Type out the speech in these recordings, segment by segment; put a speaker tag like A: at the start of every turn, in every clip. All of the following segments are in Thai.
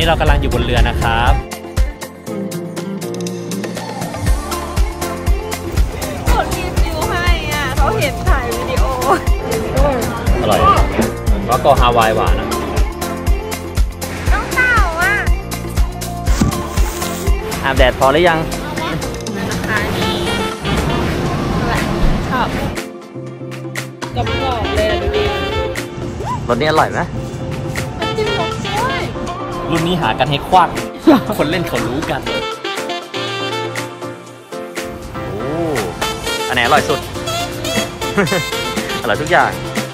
A: เรากำลังอยู่บนเรือนะครับ
B: คนรีวิวให้อ่ะเขาเห็นถ่ายวิดีโอ
A: อร่อยแล้วก็ฮาวายหวานนะ
B: น้องเต่าอ่ะ
A: อาบแดดพอหรือยัง
B: นะคะนี่ชอบกรอบๆเลยดูดิ
A: รสนี้อร่อยไหม
B: จิ้มลงด้วย
A: รุ่นนี้หากันให้ควัก คนเล่นเขารู้กันโอ้อันไหนอร่อยสุด อร่อยทุกอย่าง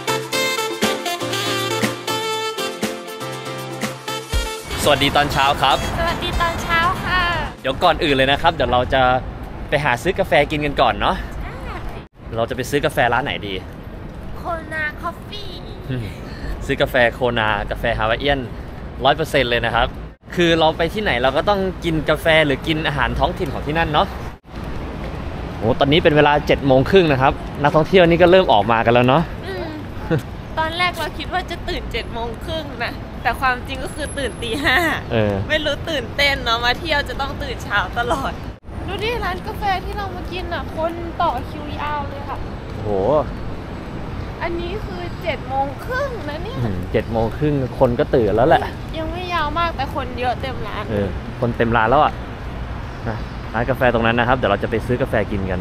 A: สวัสดีตอนเช้าครับ
B: สวัสดีตอนเช้าค่ะ
A: เดี๋ยวก่อนอื่นเลยนะครับเดี๋ยวเราจะไปหาซื้อกาแฟกินกันก่อนเนาะเราจะไปซื้อกาแฟร้านไหนดี
B: โคนาคอฟฟี่
A: ซื้อกาแฟโคนากาแฟฮาวายเอียน 100% เลยนะครับคือเราไปที่ไหนเราก็ต้องกินกาแฟหรือกินอาหารท้องถิ่นของที่นั่นเนาะโอ้ตอนนี้เป็นเวลา7:30นะครับนักท่องเที่ยวนี่ก็เริ่มออกมากันแล้วเนาะ
B: ตอนแรกเราคิดว่าจะตื่น7:30นะแต่ความจริงก็คือตื่นตี 5ไม่รู้ตื่นเต้นเนาะมาเที่ยวจะต้องตื่นเช้าตลอดดูดิร้านกาแฟที่เรามากินอ่ะคนต่อคิวยาวเลยค่ะ
A: โห
B: อันนี้คือ7:30นะเนี่ย
A: 7:30คนก็ตื่นแล้วแหละ
B: ยังไม่ยาวมากแต่คนเยอะเต็มร้าน
A: คนเต็มร้านแล้วอ่ะร้านกาแฟตรงนั้นนะครับเดี๋ยวเราจะไปซื้อกาแฟกินกัน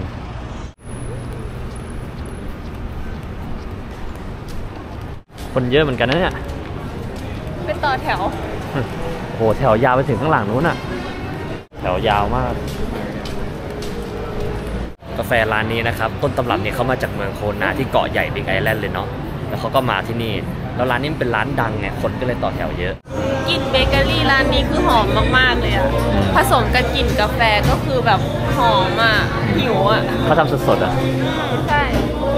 A: คนเยอะเหมือนกันนะเนี่ย
B: เป็นต่อแถว
A: โหแถวยาวไปถึงข้างหลังนู้นอ่ะแถวยาวมากกาแฟร้านนี้นะครับต้นตำรับเนี่ยเขามาจากเมืองโคนาที่เกาะใหญ่บิ๊กไอแลนด์เลยเนาะแล้วเขาก็มาที่นี่แล้วร้านนี้เป็นร้านดังไงคนก็เลยต่อแถวเยอะ
B: กลิ่นเบเกอรี่ร้านนี้คือหอมมากๆเลยอะผสมกับกลิ่นกาแฟก็คือแบบหอมอ่ะหิวอ่ะ
A: เขาทำสดๆอ่ะ
B: ใช่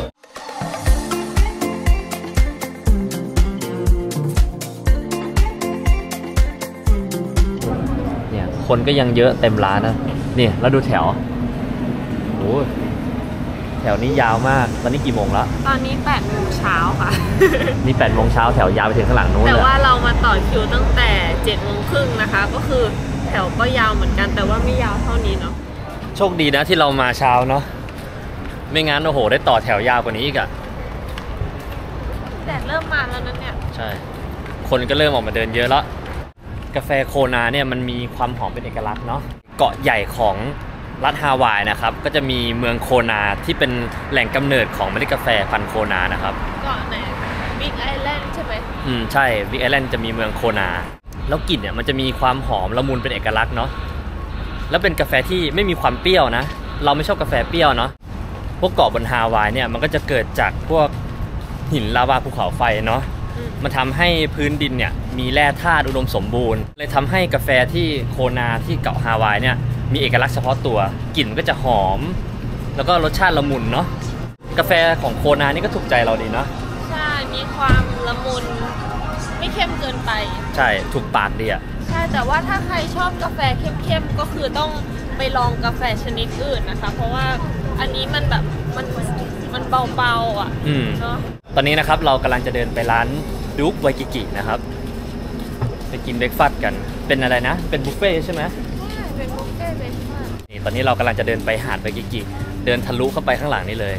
A: เนี่ยคนก็ยังเยอะเต็มร้านนะนี่แล้วดูแถวโอ้แถวนี้ยาวมากตอนนี้กี่โมงแล้ว
B: ตอนนี้8:00 นค่ะ
A: นี่8:00 นแถวยาวไปถึงข้างหลังนู้น
B: แต่ว่าเรามาต่อคิวตั้งแต่7:30นะคะก็คือแถวก็ยาวเหมือนกันแต่ว่าไม่ยาวเท่านี้เนาะ
A: โชคดีนะที่เรามาเช้าเนาะไม่งั้นโอ้โหได้ต่อแถวยาวกว่านี้อีกอะ
B: แดดเริ่มมาแล้วนั่นเนี่ย
A: ใช่คนก็เริ่มออกมาเดินเยอะแล้วกาแฟโคนาเนี่ยมันมีความหอมเป็นเอกลักษณ์เนาะเกาะใหญ่ของรัฐฮาวายนะครับก็จะมีเมืองโคนาที่เป็นแหล่งกำเนิดของเมล็ดกาแฟพันธุ์โคนานะครับ
B: เกาะไหนบิ๊กไอแลนด์ใช่ไหม
A: ใช่บิ๊กไอแลนด์จะมีเมืองโคนาแล้วกลิ่นเนี่ยมันจะมีความหอมละมุนเป็นเอกลักษณ์เนาะแล้วเป็นกาแฟที่ไม่มีความเปรี้ยวนะเราไม่ชอบกาแฟเปรี้ยวเนาะพวกเกาะบนฮาวายเนี่ยมันก็จะเกิดจากพวกหินลาวาภูเขาไฟเนาะมันทำให้พื้นดินเนี่ยมีแร่ธาตุอุดมสมบูรณ์เลยทำให้กาแฟที่โคนาที่เกาะฮาวายเนี่ยมีเอกลักษณ์เฉพาะตัวกลิ่นก็จะหอมแล้วก็รสชาติละมุนเนาะกาแฟของโคนานี่ก็ถูกใจเราดีเนาะ
B: ใช่มีความละมุนไม่เข้มเกินไป
A: ใช่ถูกปากดีอ่ะ
B: ใช่แต่ว่าถ้าใครชอบกาแฟเข้มๆก็คือต้องไปลองกาแฟชนิดอื่นนะคะเพราะว่าอันนี้มันแบบมันเบาๆอ่ะเนาะ
A: ตอนนี้นะครับเรากำลังจะเดินไปร้านดุ๊กไวกิกินะครับไปกินเบรคฟาสต์กันเป็นอะไรนะเป็นบุฟเฟ่ใช่ไหม
B: เป็นบุฟเฟ่เบรคฟาสต์
A: นี่ตอนนี้เรากำลังจะเดินไปหาดไวกิกิเดินทะลุเข้าไปข้างหลังนี่เลย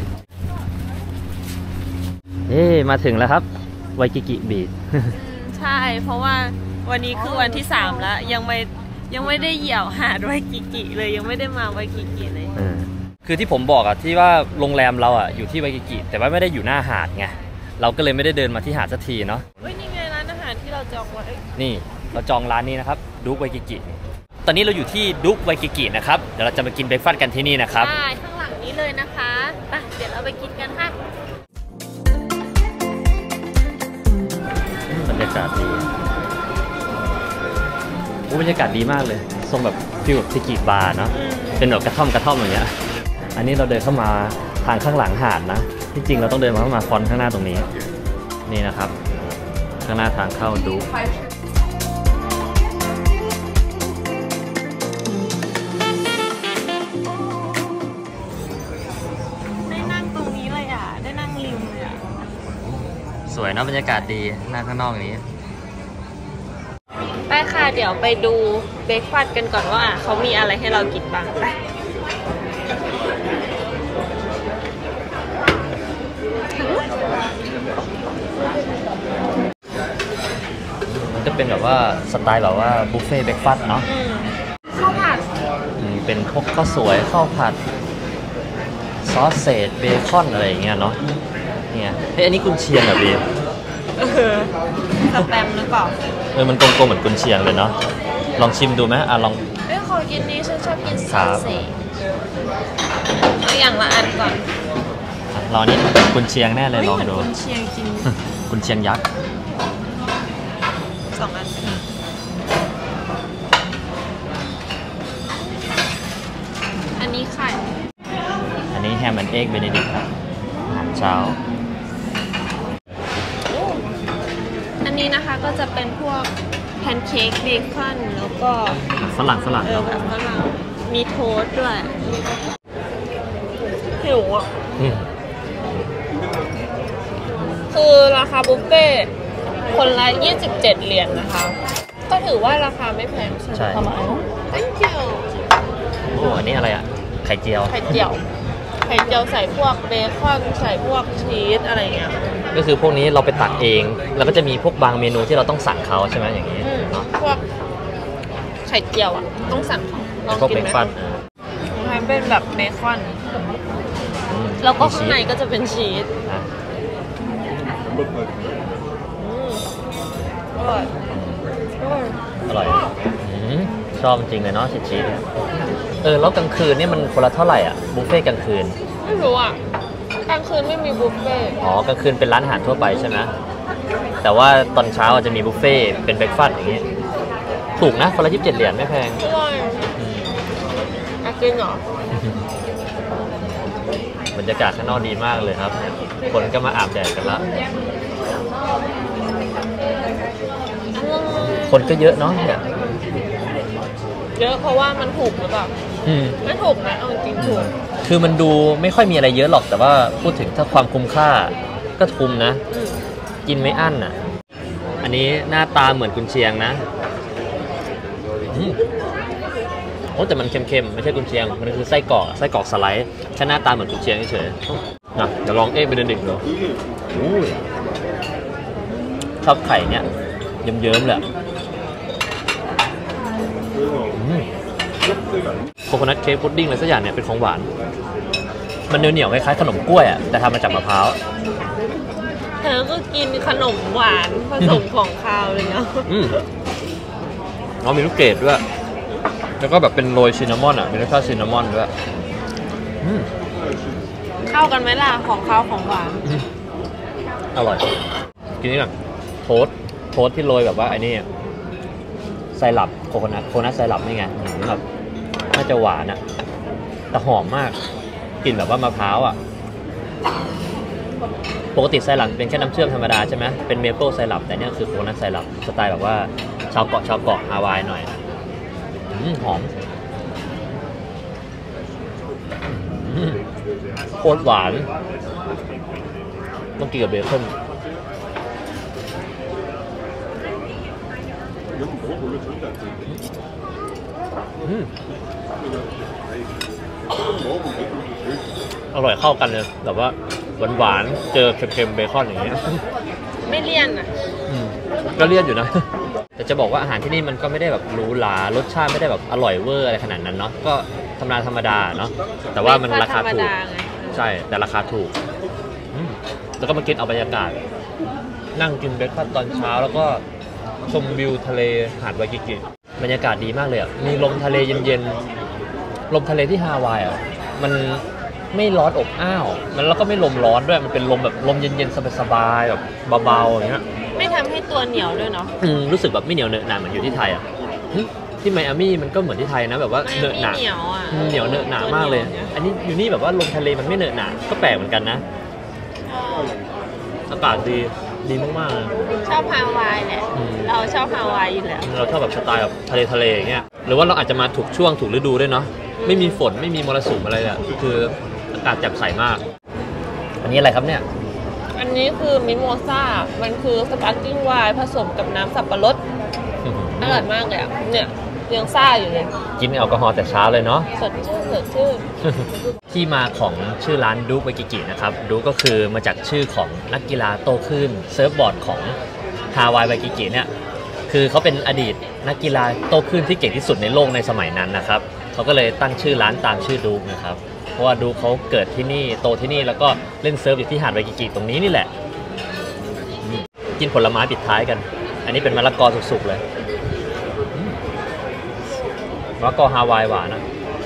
A: มาถึงแล้วครับไวกิกิบีช
B: ใช่เพราะว่าวันนี้คือวันที่3แล้วยังไม่ได้เหยียบหาดไวกิกิเลยยังไม่ได้มาไวกิกิเลย
A: คือที่ผมบอกอะที่ว่าโรงแรมเราอะอยู่ที่ไวกิกิแต่ว่าไม่ได้อยู่หน้าหาดไงเราก็เลยไม่ได้เดินมาที่หาดสักทีเนาะ
B: นี่ไงร้านอาหารที่เราจองไว้
A: นี่เราจองร้านนี้นะครับดุ๊กไวกิกิตอนนี้เราอยู่ที่ดุ๊กไวกิกินะครับเดี๋ยวเราจะมากินเบรคฟาสต์กันที่นี่นะครับ
B: ใช่ข้างหลังนี้เลยนะคะไปเดี๋ยวเราไปกินกันค่ะ
A: บรรยากาศดีบรรยากาศดีมากเลยทรงแบบฟิลแบบซิกิบาร์เนาะเป็นแบบกระท่อมอย่างเงี้ยอันนี้เราเดินเข้ามาทางข้างหลังหาดนะที่จริงเราต้องเดินเข้ามาฟอนต์ข้างหน้าตรงนี้นี่นะครับข้างหน้าทางเข้าดู
B: ได้นั่งตรงนี้เลยอ่ะได้นั่งริมเลยอ่ะ
A: สวยเนาะบรรยากาศดีนั่งข้างนอกอย่างนี้
B: ไปค่ะเดี๋ยวไปดูเบรกฟาสต์กันก่อนว่าเขามีอะไรให้เรากินบ้างไป
A: มันจะเป็นแบบว่าสไตล์แบบว่าบุฟเฟ่ต์เบรกฟาสต์เนาะ
B: ข้าวผัด
A: เป็นพวกข้าวสวยข้าวผัดซอสเศษเบคอนอะไรอย่างเงี้ยเนาะเนี่ยอันนี้กุนเชียงอ่ะบี
B: สแปมหรือเปล่า
A: มันกลมๆเหมือนกุนเชียงเลยเนาะลองชิมดูไหมลอง
B: ขอกินนี้ฉันชอบกินซอสเศษเอาอย่างละอันก่อน
A: รอนี้กุนเชียงแน่เลยลองดู
B: กุนเชียงจริง
A: กุนเชียงยักษ์
B: 2 อันอันนี้ไข่
A: อันนี้แฮมแอนด์เอ็กเบเนดิกต์อาหารเช้า
B: อันนี้นะคะก็จะเป็นพวกแพนเค้กเบคอนแล้วก็
A: ฝรั่ง
B: แบบฝรั่งมีโทสต์ด้วยหิวอ่ะคือราคาบุฟเฟ่คนละ27 เหรียญนะคะก็ถือว่าราคาไม่แพง
A: ใช่
B: ประมาณ Thank you
A: โอ้อันนี้อะไรอ่ะไข่เจียว
B: ใส่พวกเบคอนใส่พวกชีสอะไรเงี้ย
A: ก็คือพวกนี้เราไปตักเองแล้วก็จะมีพวกบางเมนูที่เราต้องสั่งเขาใช่ไหมอย่างนี้
B: พวกไข่เจียวอ่ะต้องสั่งลองกินไหมมันเป็นแบบเบคอนแล้วก็ข้างในก็จะเป็นชีส
A: อร่อยชอบจริงเลยเนาะชีสแล้วกลางคืนนี่มันคนละเท่าไหร่อ่ะบุฟเฟ่กลางคืน
B: ไม่รู้อ่ะกลางคืนไม่มีบุฟเฟ่
A: กลางคืนเป็นร้านอาหารทั่วไปใช่ไหมแต่ว่าตอนเช้าจะมีบุฟเฟ่เป็นเบรคฟาสต์อย่างงี้ถูกนะคนละ27 เหรียญไม่แพง
B: อร่อยกินเหร
A: อบรรยากาศข้างนอกดีมากเลยครับคนก็มาอาบแดดกันละคนก็เยอะเนาะเนี่ย
B: เยอะเพราะว่ามันถูกหรือเปล่าไม่ถูกนะเอาจริงถูก
A: คือมันดูไม่ค่อยมีอะไรเยอะหรอกแต่ว่าพูดถึงถ้าความคุ้มค่าก็คุ้มนะกินไม่อั้นอ่ะอันนี้หน้าตาเหมือนกุนเชียงนะแต่มันเค็มๆไม่ใช่กุนเชียงมันคือไส้กรอกสไลด์แค่หน้าตาเหมือนกุนเชียงเฉยๆเดี๋ยวลองเบเนดิกต์ดูชอบไข่เนี่ยเยิ้มๆเลยโคโคนัทเค้กพุดดิ้งอะไรสักอย่างเนี่ยเป็นของหวานมันเหนียวๆคล้ายๆขนมกล้วยอ่ะแต่ทำมาจากมะพร้าว
B: เธอก็กินขนมหวานผสมของคาวเลยเนาะ
A: มีลูกเกดด้วยแล้วก็แบบเป็นโรยซินนามอนอ่ะมีรสชาติซินนามอนด้วย
B: เข้ากันไหมล่ะของคาวของหวาน
A: อร่อยกินนี่ก่อนโทสที่โรยแบบว่าไอ้นี่ไซรัปโคโคนัทไซรัปนี่ไงแบบน่าจะหวานอ่ะแต่หอมมากกลิ่นแบบว่ามะพร้าวอ่ะปกติไซรัปเป็นแค่น้ำเชื่อมธรรมดาใช่ไหมเป็นเมเปิลไซรัปแต่เนี่ยคือโคโคนัทไซรัปสไตล์แบบว่าชาวเกาะฮาวายหน่อยหอมโคตรหวานต้องกินกับเบคอนอร่อยเข้ากันเลยแบบว่าหวานๆเจอเค็มๆเบคอนอย่างเงี้ย
B: ไม่เลี่ยนอ่ะ
A: ก็เลี่ยนอยู่นะแต่จะบอกว่าอาหารที่นี่มันก็ไม่ได้แบบหรูหรารสชาติไม่ได้แบบอร่อยเวอร์อะไรขนาดนั้นเนาะก็ธรรมดาเนาะแต่ว่ามันราคาถูกใช่แต่ราคาถูกแล้วก็มากินเอาบรรยากาศนั่งกินเบรคฟาสต์ตอนเช้าแล้วก็ชมวิวทะเลหาดวากิกิบรรยากาศดีมากเลยอ่ะมีลมทะเลเย็นๆลมทะเลที่ฮาวายอ่ะมันไม่ร้อนอบอ้าวมันแล้วก็ไม่ลมร้อนด้วยมันเป็นลมแบบลมเย็นๆสบายๆแบบเบาๆอย่างเงี้ย
B: ไม่ทำให้ตัวเหนียวด้วยเนาะ
A: รู้สึกแบบไม่เหนียวเนอะหนาเหมือนอยู่ที่ไทยอ่ะที่ไมอามี่มันก็เหมือนที่ไทยนะแบบว่าเนอะหนาเหนียวเนอะหนามากเลยอันนี้อยู่นี่แบบว่าลมทะเลมันไม่เนอะหนาก็แปลกเหมือนกันนะอากาศดีมากๆ
B: ชอบฮาวายแหละเราชอบฮาวายอยู่แล้ว
A: เราชอบแบบสไตล์แบบทะเลอย่างเงี้ยหรือว่าเราอาจจะมาถูกช่วงถูกฤดูด้วยเนาะไม่มีฝนไม่มีมรสุมอะไรเลยคืออากาศแจ่มใสมากอันนี้อะไรครับเนี่ย
B: อันนี้คือมิโมซ่ามันคือสปาร์กิ้งไวน์ผสมกับน้ำสับปะรดอร่อยมากเลยอ่ะเนี่ยยังซ่าอยู่เลย
A: กินแอลกอฮอล์แต่เช้าเลยเนาะ
B: สดชื่นสดชื่น
A: ที่มาของชื่อร้านดูไวกิกินะครับดูก็คือมาจากชื่อของนักกีฬาโตขึ้นเซิร์ฟบอร์ดของฮาวายไวกิกิเนี่ยคือเขาเป็นอดีตนักกีฬาโตขึ้นที่เก่งที่สุดในโลกในสมัยนั้นนะครับเขาก็เลยตั้งชื่อร้านตามชื่อดูนะครับเพราะว่าดูเขาเกิดที่นี่โตที่นี่แล้วก็เล่นเซิร์ฟอยู่ที่หาดไวกิกิตรงนี้นี่แหละกินผลไม้ปิดท้ายกันอันนี้เป็นมะละกอสุกๆเลยมะละกอฮาวายหวานนะ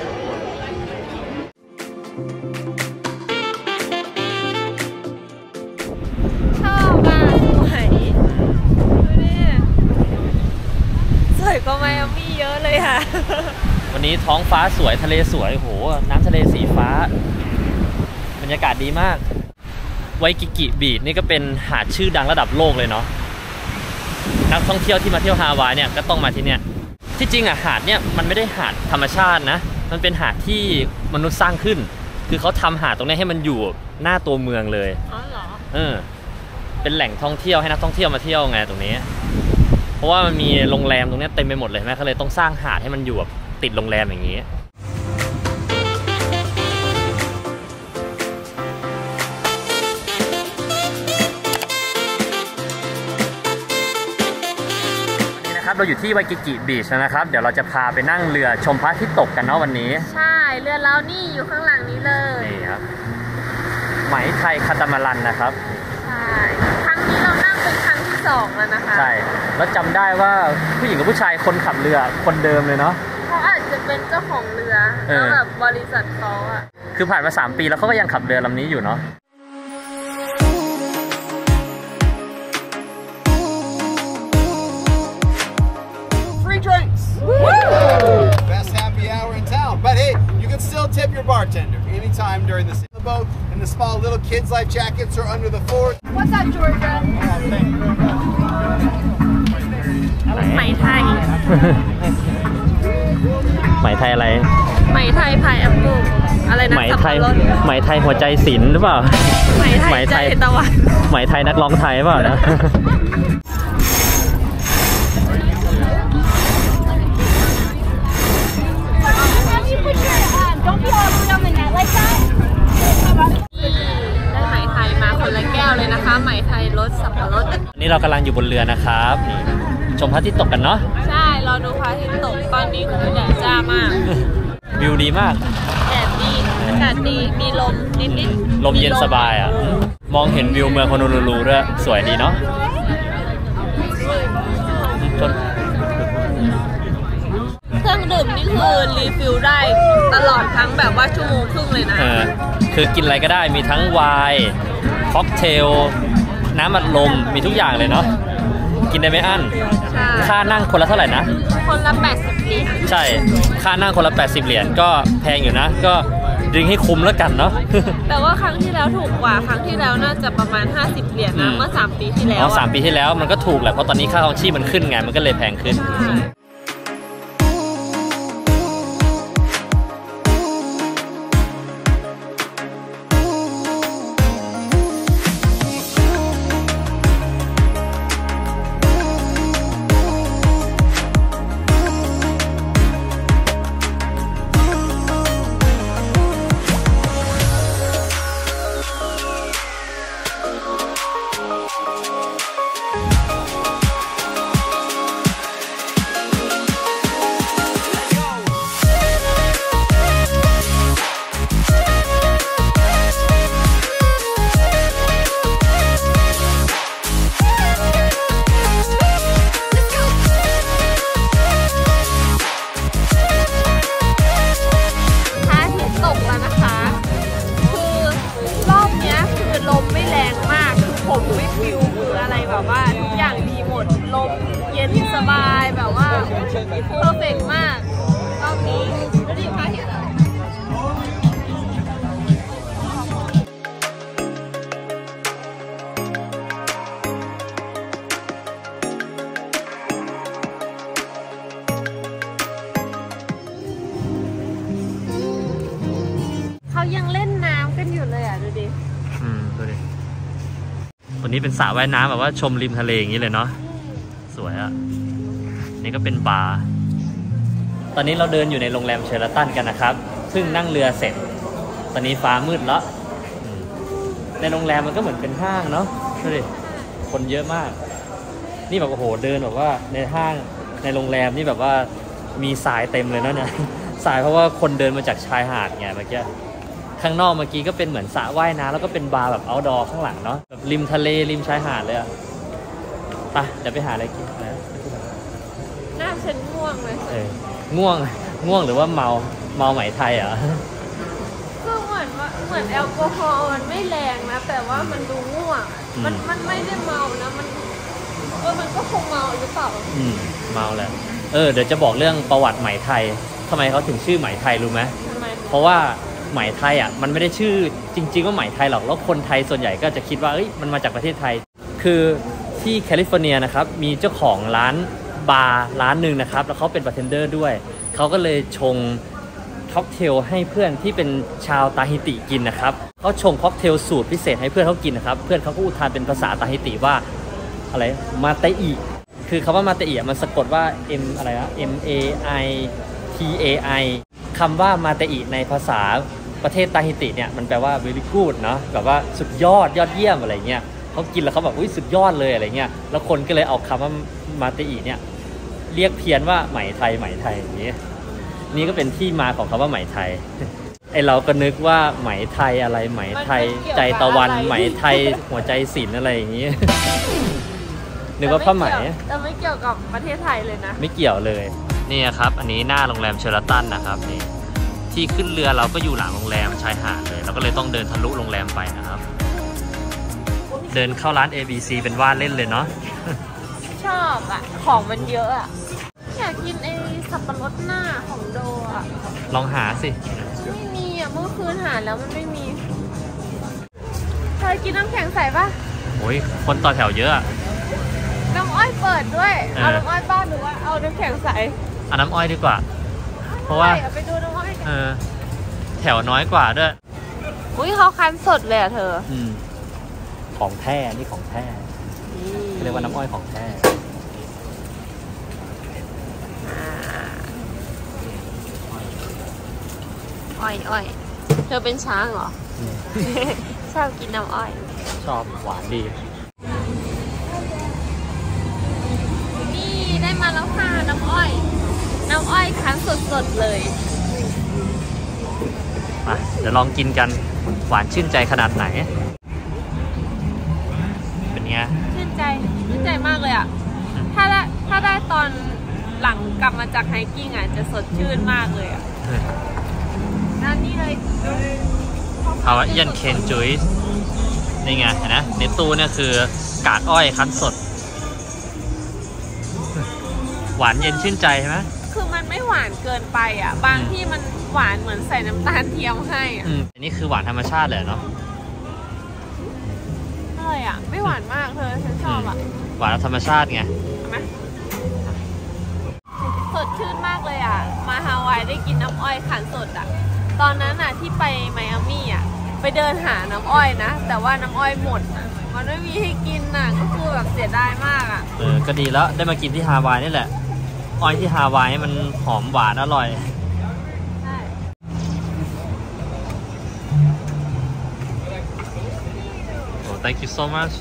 B: ชอบมากสวยดูดิสวยกว่าไมอามี่เยอะเลยค่ะ
A: วันนี้ท้องฟ้าสวยทะเลสวยโหน้ำทะเลสีฟ้าบรรยากาศดีมากไวกิกิบีชนี่ก็เป็นหาดชื่อดังระดับโลกเลยเนาะนักท่องเที่ยวที่มาเที่ยวฮาวายเนี่ยก็ต้องมาที่เนี่ยที่จริงอ่ะหาดเนี่ยมันไม่ได้หาดธรรมชาตินะมันเป็นหาดที่มนุษย์สร้างขึ้นคือเขาทำหาดตรงนี้ให้มันอยู่หน้าตัวเมืองเลย
B: อ๋อเหรอ
A: เป็นแหล่งท่องเที่ยวให้นักท่องเที่ยวมาเที่ยวไงตรงนี้เพราะว่ามันมีโรงแรมตรงนี้เต็มไปหมดเลยแม่เขาเลยต้องสร้างหาดให้มันอยู่แบบติดโรงแรมอย่างนี้เราอยู่ที่ไวกิกิบีชนะครับเดี๋ยวเราจะพาไปนั่งเรือชมพระอาทิตย์ตกกันเนาะวันนี้
B: ใช่เรือเรานี่อยู่ข้างหลังนี้เลย
A: นี่ครับไหมไทยคาตามารันนะครับ
B: ใช่ครั้งนี้เรานั่งเป็นครั้งที่2แล้วนะคะ
A: ใช่แล้วจำได้ว่าผู้หญิงกับผู้ชายคนขับเรือคนเดิมเลยเนาะ
B: เขาอาจจะเป็นเจ้าของเรือแล้วแบบบริษัทเขาอะ
A: คือผ่านมา3 ปีแล้วเขาก็ยังขับเรือลำนี้อยู่เนาะ
C: Best happy hour in town. But hey, you can still tip your bartender anytime during the boat. And the small little kids' life jackets are under the fort.
B: What's up, Georgia? ไหมไทย
A: ไหมไทยอะไร
B: ไหมไทยพายแอปเปิ้ลอะไรนะ
A: ไหมไทยไหมไทยหัวใจศิลป์หรือเปล่า
B: ไหมไทยตะวัน
A: ไหมไทยนักร้องไทยเปล่านะ
B: ได้ไหมไทยมาคนละแก้วเลยนะคะไหมไทยรสสับปะรด
A: นี่เรากำลังอยู่บนเรือนะครับนี่ชมพระอาทิตย์ตกกันเนาะ
B: ใช่รอดูพระอาทิตย์ตกตอนนี้คือแดดจ้ามาก
A: วิวดีมาก
B: แดดดีอากาศดีมีลมนิด
A: ๆลมเย็นสบายอ่ะมองเห็นวิวเมืองฮอโนลูลูด้วยสวยดีเนาะ
B: เครื่องดื่มนี่คือรีฟิลได้ตลอดทั้งแบบว่าชั่วโมงครึ่งเลยนะ
A: คือกินอะไรก็ได้มีทั้งไวน์ค็อกเทลน้ำอัดลมมีทุกอย่างเลยเนาะกินได้ไม่อั้นค่านั่งคนละเท่าไหร่นะ
B: คนละ80 เหรียญ
A: ใช่ค่านั่งคนละ80 เหรียญก็แพงอยู่นะก็ดื่มให้คุ้มแล้วกันเนาะ
B: แต่ว่าครั้งที่แล้วถูกกว่าครั้งที่แล้วน่าจะประมาณ50 เหรียญนะเมื่อ3 ปีที่แล้ว
A: 3 ปีที่แล้วมันก็ถูกแหละเพราะตอนนี้ค่าครองชีพมันขึ้นไงมันก็เลยแพงขึ้น
B: สบายแบบว่าเพอร์เฟกต์มากรอบนี้แล้วดีค่ะที่เขายังเล่นน้ำกันอยู่เลยอ่ะดูดิ
A: ดูดิวันนี้เป็นสระว่ายน้ำแบบว่าชมริมทะเลอย่างนี้เลยเนาะสวยอ่ะนี่ก็เป็นบาร์ตอนนี้เราเดินอยู่ในโรงแรมเชอราตันกันนะครับซึ่งนั่งเรือเสร็จตอนนี้ฟ้ามืดแล้วในโรงแรมมันก็เหมือนเป็นห้างเนาะดูดิคนเยอะมากนี่แบบโอ้โหเดินแบบว่าในห้างในโรงแรมนี่แบบว่ามีทรายเต็มเลยนะเนี่ยทรายเพราะว่าคนเดินมาจากชายหาดไงเมื่อกี้ข้างนอกเมื่อกี้ก็เป็นเหมือนสระว่ายน้ำแล้วก็เป็นบาร์แบบเอาท์ดอร์ข้างหลังเนาะแบบริมทะเลริมชายหาดเลยอะไปเดี๋ยวไปหาอะไรกินนะ
B: หน้าฉันง่วงเลย
A: ง่วงหรือว่าเมาไหมไทยเหรอ
B: ก็เหมือนแอลกอฮอล์มันไม่แรงนะแต่ว่ามันดูง่วงมันไม่ได้เมานะมันก็คงเมาหรือเปล่า
A: เมาแหละเดี๋ยวจะบอกเรื่องประวัติไหมไทยทำไมเขาถึงชื่อไหมไทยรู้ไหมเพราะว่าไหมไทยอ่ะมันไม่ได้ชื่อจริงๆว่าไหมไทยหรอกแล้วคนไทยส่วนใหญ่ก็จะคิดว่ามันมาจากประเทศไทยคือที่แคลิฟอร์เนียนะครับมีเจ้าของร้านบาร์ร้านหนึ่งนะครับแล้วเขาเป็นบาร์เทนเดอร์ด้วยเขาก็เลยชงค็อกเทลให้เพื่อนที่เป็นชาวตาฮิติกินนะครับเขาชงค็อกเทลสูตรพิเศษให้เพื่อนเขากินนะครับเพื่อนเขาก็อุทานเป็นภาษาตาฮิติว่าอะไรมาเตอิคือคำว่ามาเตอิมันสะกดว่า M อะไรนะ M A I T A I คำว่ามาเตอิในภาษาประเทศตาฮิติเนี่ยมันแปลว่า very good เนาะแบบว่าสุดยอดเยี่ยมอะไรเงี้ยเขากินแล้วเขาแบบสุดยอดเลยอะไรเงี้ยแล้วคนก็เลยเอาคำว่ามาเตอิเนี่ยเรียกเพี้ยนว่าไหมไทยอย่างนี้นี่ก็เป็นที่มาของคำว่าไหมไทยไอเราก็นึกว่าไหมไทยอะไรไหมไทยใจตะวันไหมไทยหัวใจศิลป์อะไรอย่างนี้นึกว่าผ้าไหม
B: แต่ไม่เกี่ยวกับประเทศไทยเลยนะ
A: ไม่เกี่ยวเลยนี่ครับอันนี้หน้าโรงแรมเชอราตันนะครับนี่ที่ขึ้นเรือเราก็อยู่หลังโรงแรมชายหาดเลยเราก็เลยต้องเดินทะลุโรงแรมไปนะครับเดินเข้าร้าน ABC เป็นว่าเล่นเลยเนาะ
B: ชอบอ่ะของมันเยอะอ่ะอยากกินไอ้สับปะรดหน้าของโดอ่ะ
A: ลองหาสิ
B: ไม่มีอ่ะเมื่อคืนหาแล้วมันไม่มีเธอกินน้ำแข็งใสป่ะ
A: โอ้ยคนต่อแถวเยอะ
B: น้ำอ้อยเปิดด้วยเอาน้ำอ้อยบ้านหรือว่าเอาน้ำแข็งใส
A: เอาน้ำอ้อยดีกว่าเพราะว่า
B: ไปดูน้ำอ้อยกัน
A: แถวน้อยกว่าด้วย
B: อุ้ยเขาคั้นสดเลยอ่ะเธอ
A: ของแท้นี่ของแท้เรียกว่าน้ำอ้อยของแท้
B: อ้อยเธอเป็นช้างเหรอชอบกินน้ำอ้อย
A: ชอบหวานดี
B: นี่ได้มาแล้วค่ะน้ำอ้อยคั้นสดเลย
A: มาเดี๋ยวลองกินกันหวานชื่นใจขนาดไหนเป็นไง
B: ชื่นใจมากเลยอ่ะถ้าได้ตอนหลังกลับมาจากไฮกิ้งอ่ะจะสดชื่นมากเลยอ่ะนั่นนี่เลย
A: เอาเอียนเคนจุ้ยนี่ไงเห็นนะในตู้เนี่ยคือกากอ้อยคั้นสดหวานเย็นชื่นใจใช่ไหม
B: คือมันไม่หวานเกินไปอ่ะบางที่มันหวานเหมือนใส่น้ำตาลเทียมให้อ่ะ
A: อันนี้คือหวานธรรมชาติเลยเนาะ
B: อร่อยอ่ะไม่หวานมากเธอฉันชอบอ่ะ
A: หวานธรรมชาติไง
B: สดชื่นมากเลยอ่ะมาฮาวายได้กินน้ำอ้อยคั้นสดอ่ะตอนนั้นอ่ะที่ไปไมอามี่อ่ะไปเดินหาน้ำอ้อยนะแต่ว่าน้ำอ้อยหมดมันไม่มีให้กินน่ะก็คือแบบเสียดายมากอ่ะ
A: ก็ดีแล้วได้มากินที่ฮาวายนี่แหละอ้อยที่ฮาวายมันหอมหวานอร่อย
B: ใช่
A: โอ้ thank you so much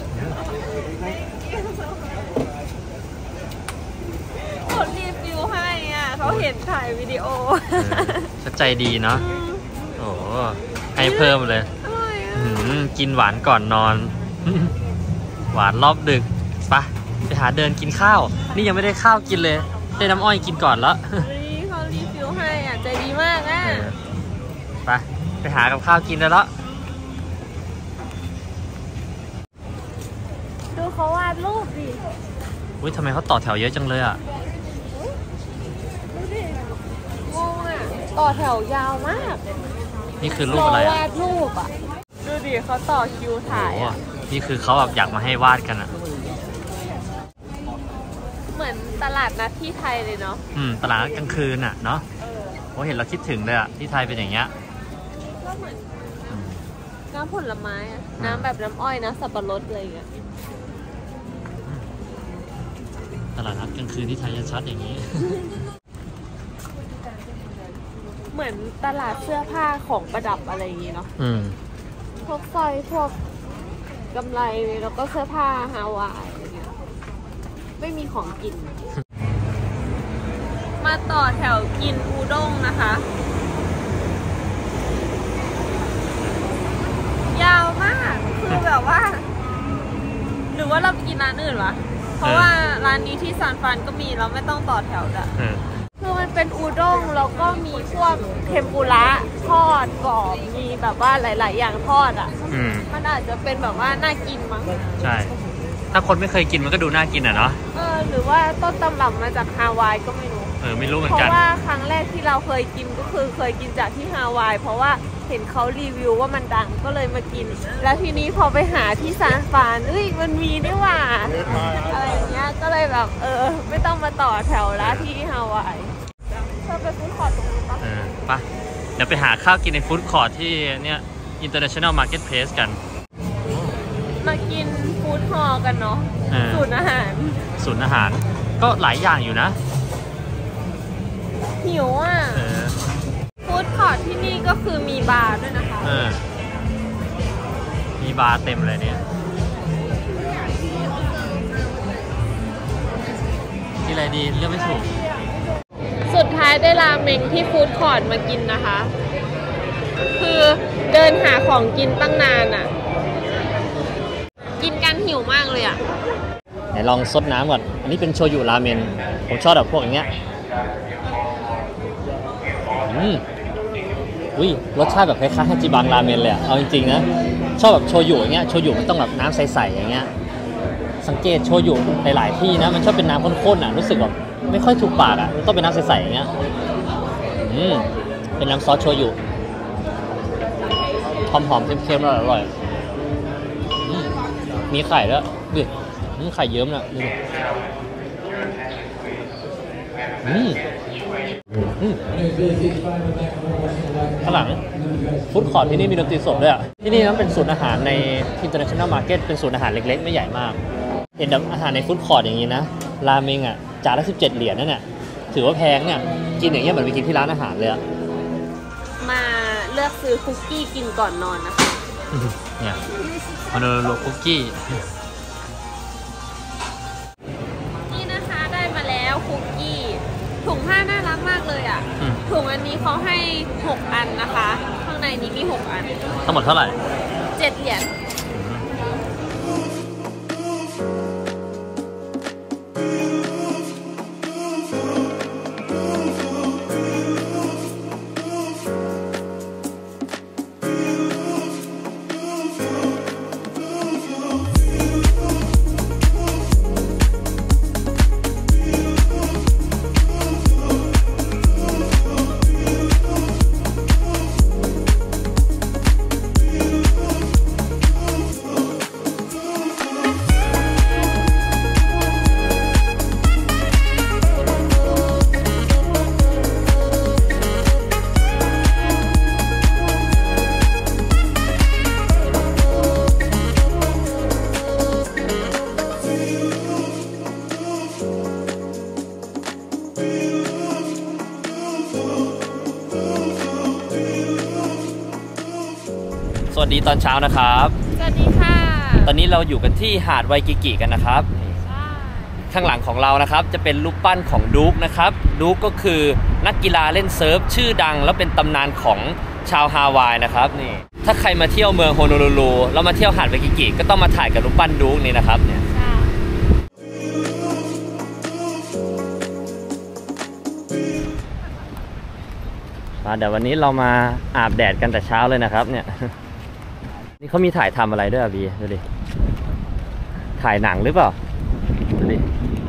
B: เขารีวิวให้อ่ะเขาเห็นถ่ายวิดีโอ
A: ใจดีเนาะโอ้ให้เพิ่มเลยกินหวานก่อนนอนหวานรอบดึกไปหาเดินกินข้าวนี่ยังไม่ได้ข้าวกินเลยได้น้ำอ้อยกินก่อนแล้ว
B: เขารีวิวให้อ่ะใจดีมากอ่ะ
A: ไปหากับข้าวกินได้แล้ว
B: ดูเขาวาดรูปดิ
A: อุ้ยทำไมเขาต่อแถวเยอะจังเลยอ่ะ
B: ดูดิงงอ่ะต่อแถวยาวมาก
A: นี่คือรูปอะไรอ่ะ
B: วาดรูปอ่ะดูดิเขาต่อคิวถ่ายอ่ะ
A: นี่คือเขาแบบอยากมาให้วาดกันอ่ะ
B: เหมือนตลาดนัดที่ไทยเลยเนาะ
A: ตลาดนัดกลางคืนอ่ะเนาะโอ้เห็นเราคิดถึงเลยอ่ะที่ไทยเป็นอย่างเงี้ย
B: ก็เหมือนน้ำผลไม้น้ำแบบน้ำอ้อยนะสับปะรดอะไรอย่างเงี้ย
A: ลาดนัดกลางคืนที่ไทยชัดอย่างนี้
B: เหมือนตลาดเสื้อผ้าของประดับอะไรอย่างงี้เนาะพวกสร้อยพวกกำไรแล้วก็เสื้อผ้าฮาวายอะไรเงี้ยไม่มีของกิน มาต่อแถวกินอูด้งนะคะ ยาวมากคือแบบว่าหรือว่าเรากินร้านอื่นวะเพราะว่าร้านนี้ที่ซานฟรานก็มีเราไม่ต้องต่อแถวจ้ะคือมันเป็นอูด้งแล้วก็มีพวกเทมปุระทอดกรอบมีแบบว่าหลายๆอย่างทอดอ่ะมันอาจจะเป็นแบบว่าน่ากินมั้ง
A: ใช่ถ้าคนไม่เคยกินมันก็ดูน่ากินอ่ะเนาะ
B: หรือว่าต้นตำรับมาจากฮาวายก็ไม่รู้
A: ไม่รู้เหมือนกัน
B: เพราะว่าครั้งแรกที่เราเคยกินก็คือเคยกินจากที่ฮาวายเพราะว่าเห็นเขารีวิวว่ามันดังก็เลยมากินแล้วทีนี้พอไปหาที่ซานฟรานมันมีนี่หว่าอะไรอย่างเงี้ยก็เลยแบบไม่ต้องมาต่อแถวละที่ฮาวายเธอไปฟู้ดคอร์ทตรงนี้ปะ
A: ปะเดี๋ยวไปหาข้าวกินในฟู้ดคอร์ทที่เนี่ย International Marketplace กัน
B: มากินฟู้ดฮอลล์กันเนาะศูนย์อาหาร
A: ก็หลายอย่างอยู่นะ
B: หิวอ่ะฟู้ดคอร์ทที่นี่ก็คือมีบาร์ด้วยนะคะ
A: มีบาร์เต็มเลยเนี่ยที่อะไรดีเลือกไม่ถูก
B: สุดท้ายได้ราเมงที่ฟู้ดคอร์ทมากินนะคะคือเดินหาของกินตั้งนานอ่ะกินกันหิวมากเลยอ่ะ
A: ไหนลองซดน้ำก่อนอันนี้เป็นโชยุราเมนผมชอบแบบพวกอย่างเงี้ยรสชาติแบบคล้ายๆฮาจิบังราเมนเลยเอาจริงๆนะชอบแบบโชยุอย่างเงี้ยโชยุมันต้องแบบน้ำใสๆอย่างเงี้ยสังเกตโชยุหลายๆที่นะมันชอบเป็นน้ำข้นๆอ่ะรู้สึกแบบไม่ค่อยถูกปากอ่ะต้องเป็นน้ำใสๆอย่างเงี้ยเป็นน้ำซอสโชยุหอมๆเค็มๆอร่อยมีไข่แล้วดิไข่เยิ้มนะข้างหลังฟู้ดคอร์ทที่นี่มีดนตรีสดด้วยอ่ะที่นี่นั้นเป็นศูนย์อาหารใน International Market เป็นศูนย์อาหารเล็กๆไม่ใหญ่มากเห็นแบบอาหารในฟู้ดคอร์ทอย่างนี้นะราเมงอ่ะจานละ17 เหรียญนั่นเนี่ยถือว่าแพงเนี่ยกินอย่างเงี้ยเหมือนไปกินที่ร้านอาหารเลยอ่ะ
B: มาเลือกซื้อคุกกี้กินก่อนนอนนะคะ
A: เนี่ยฮอนอรูคุกกี้
B: นี่นะคะได้มาแล้วคุกกี้ถุงผ้าน่ารักมากเลยอ่ะถุงอันนี้เขาให้6 อันนะคะข้างในนี้มี6 อัน
A: ทั้งหมดเท่าไหร่
B: 7 เหรียญ
A: สวัสดีตอนเช้านะครับ
B: สวัสดีค่ะ
A: ตอนนี้เราอยู่กันที่หาดไวกิกิกันนะครับข้างหลังของเรานะครับจะเป็นรูปปั้นของดู๊กนะครับดู๊กก็คือนักกีฬาเล่นเซิร์ฟชื่อดังแล้วเป็นตำนานของชาวฮาวายนะครับนี่ถ้าใครมาเที่ยวเมืองโฮโนลูลูแล้วมาเที่ยวหาดไวกิกิก็ต้องมาถ่ายกับรูปปั้นดู๊กนี่นะครับเนี่ยเดี๋ยววันนี้เรามาอาบแดดกันแต่เช้าเลยนะครับเนี่ยนี่เขามีถ่ายทำอะไรด้วยอ่ะบีดูดิถ่ายหนังหรือเปล่าดูดิ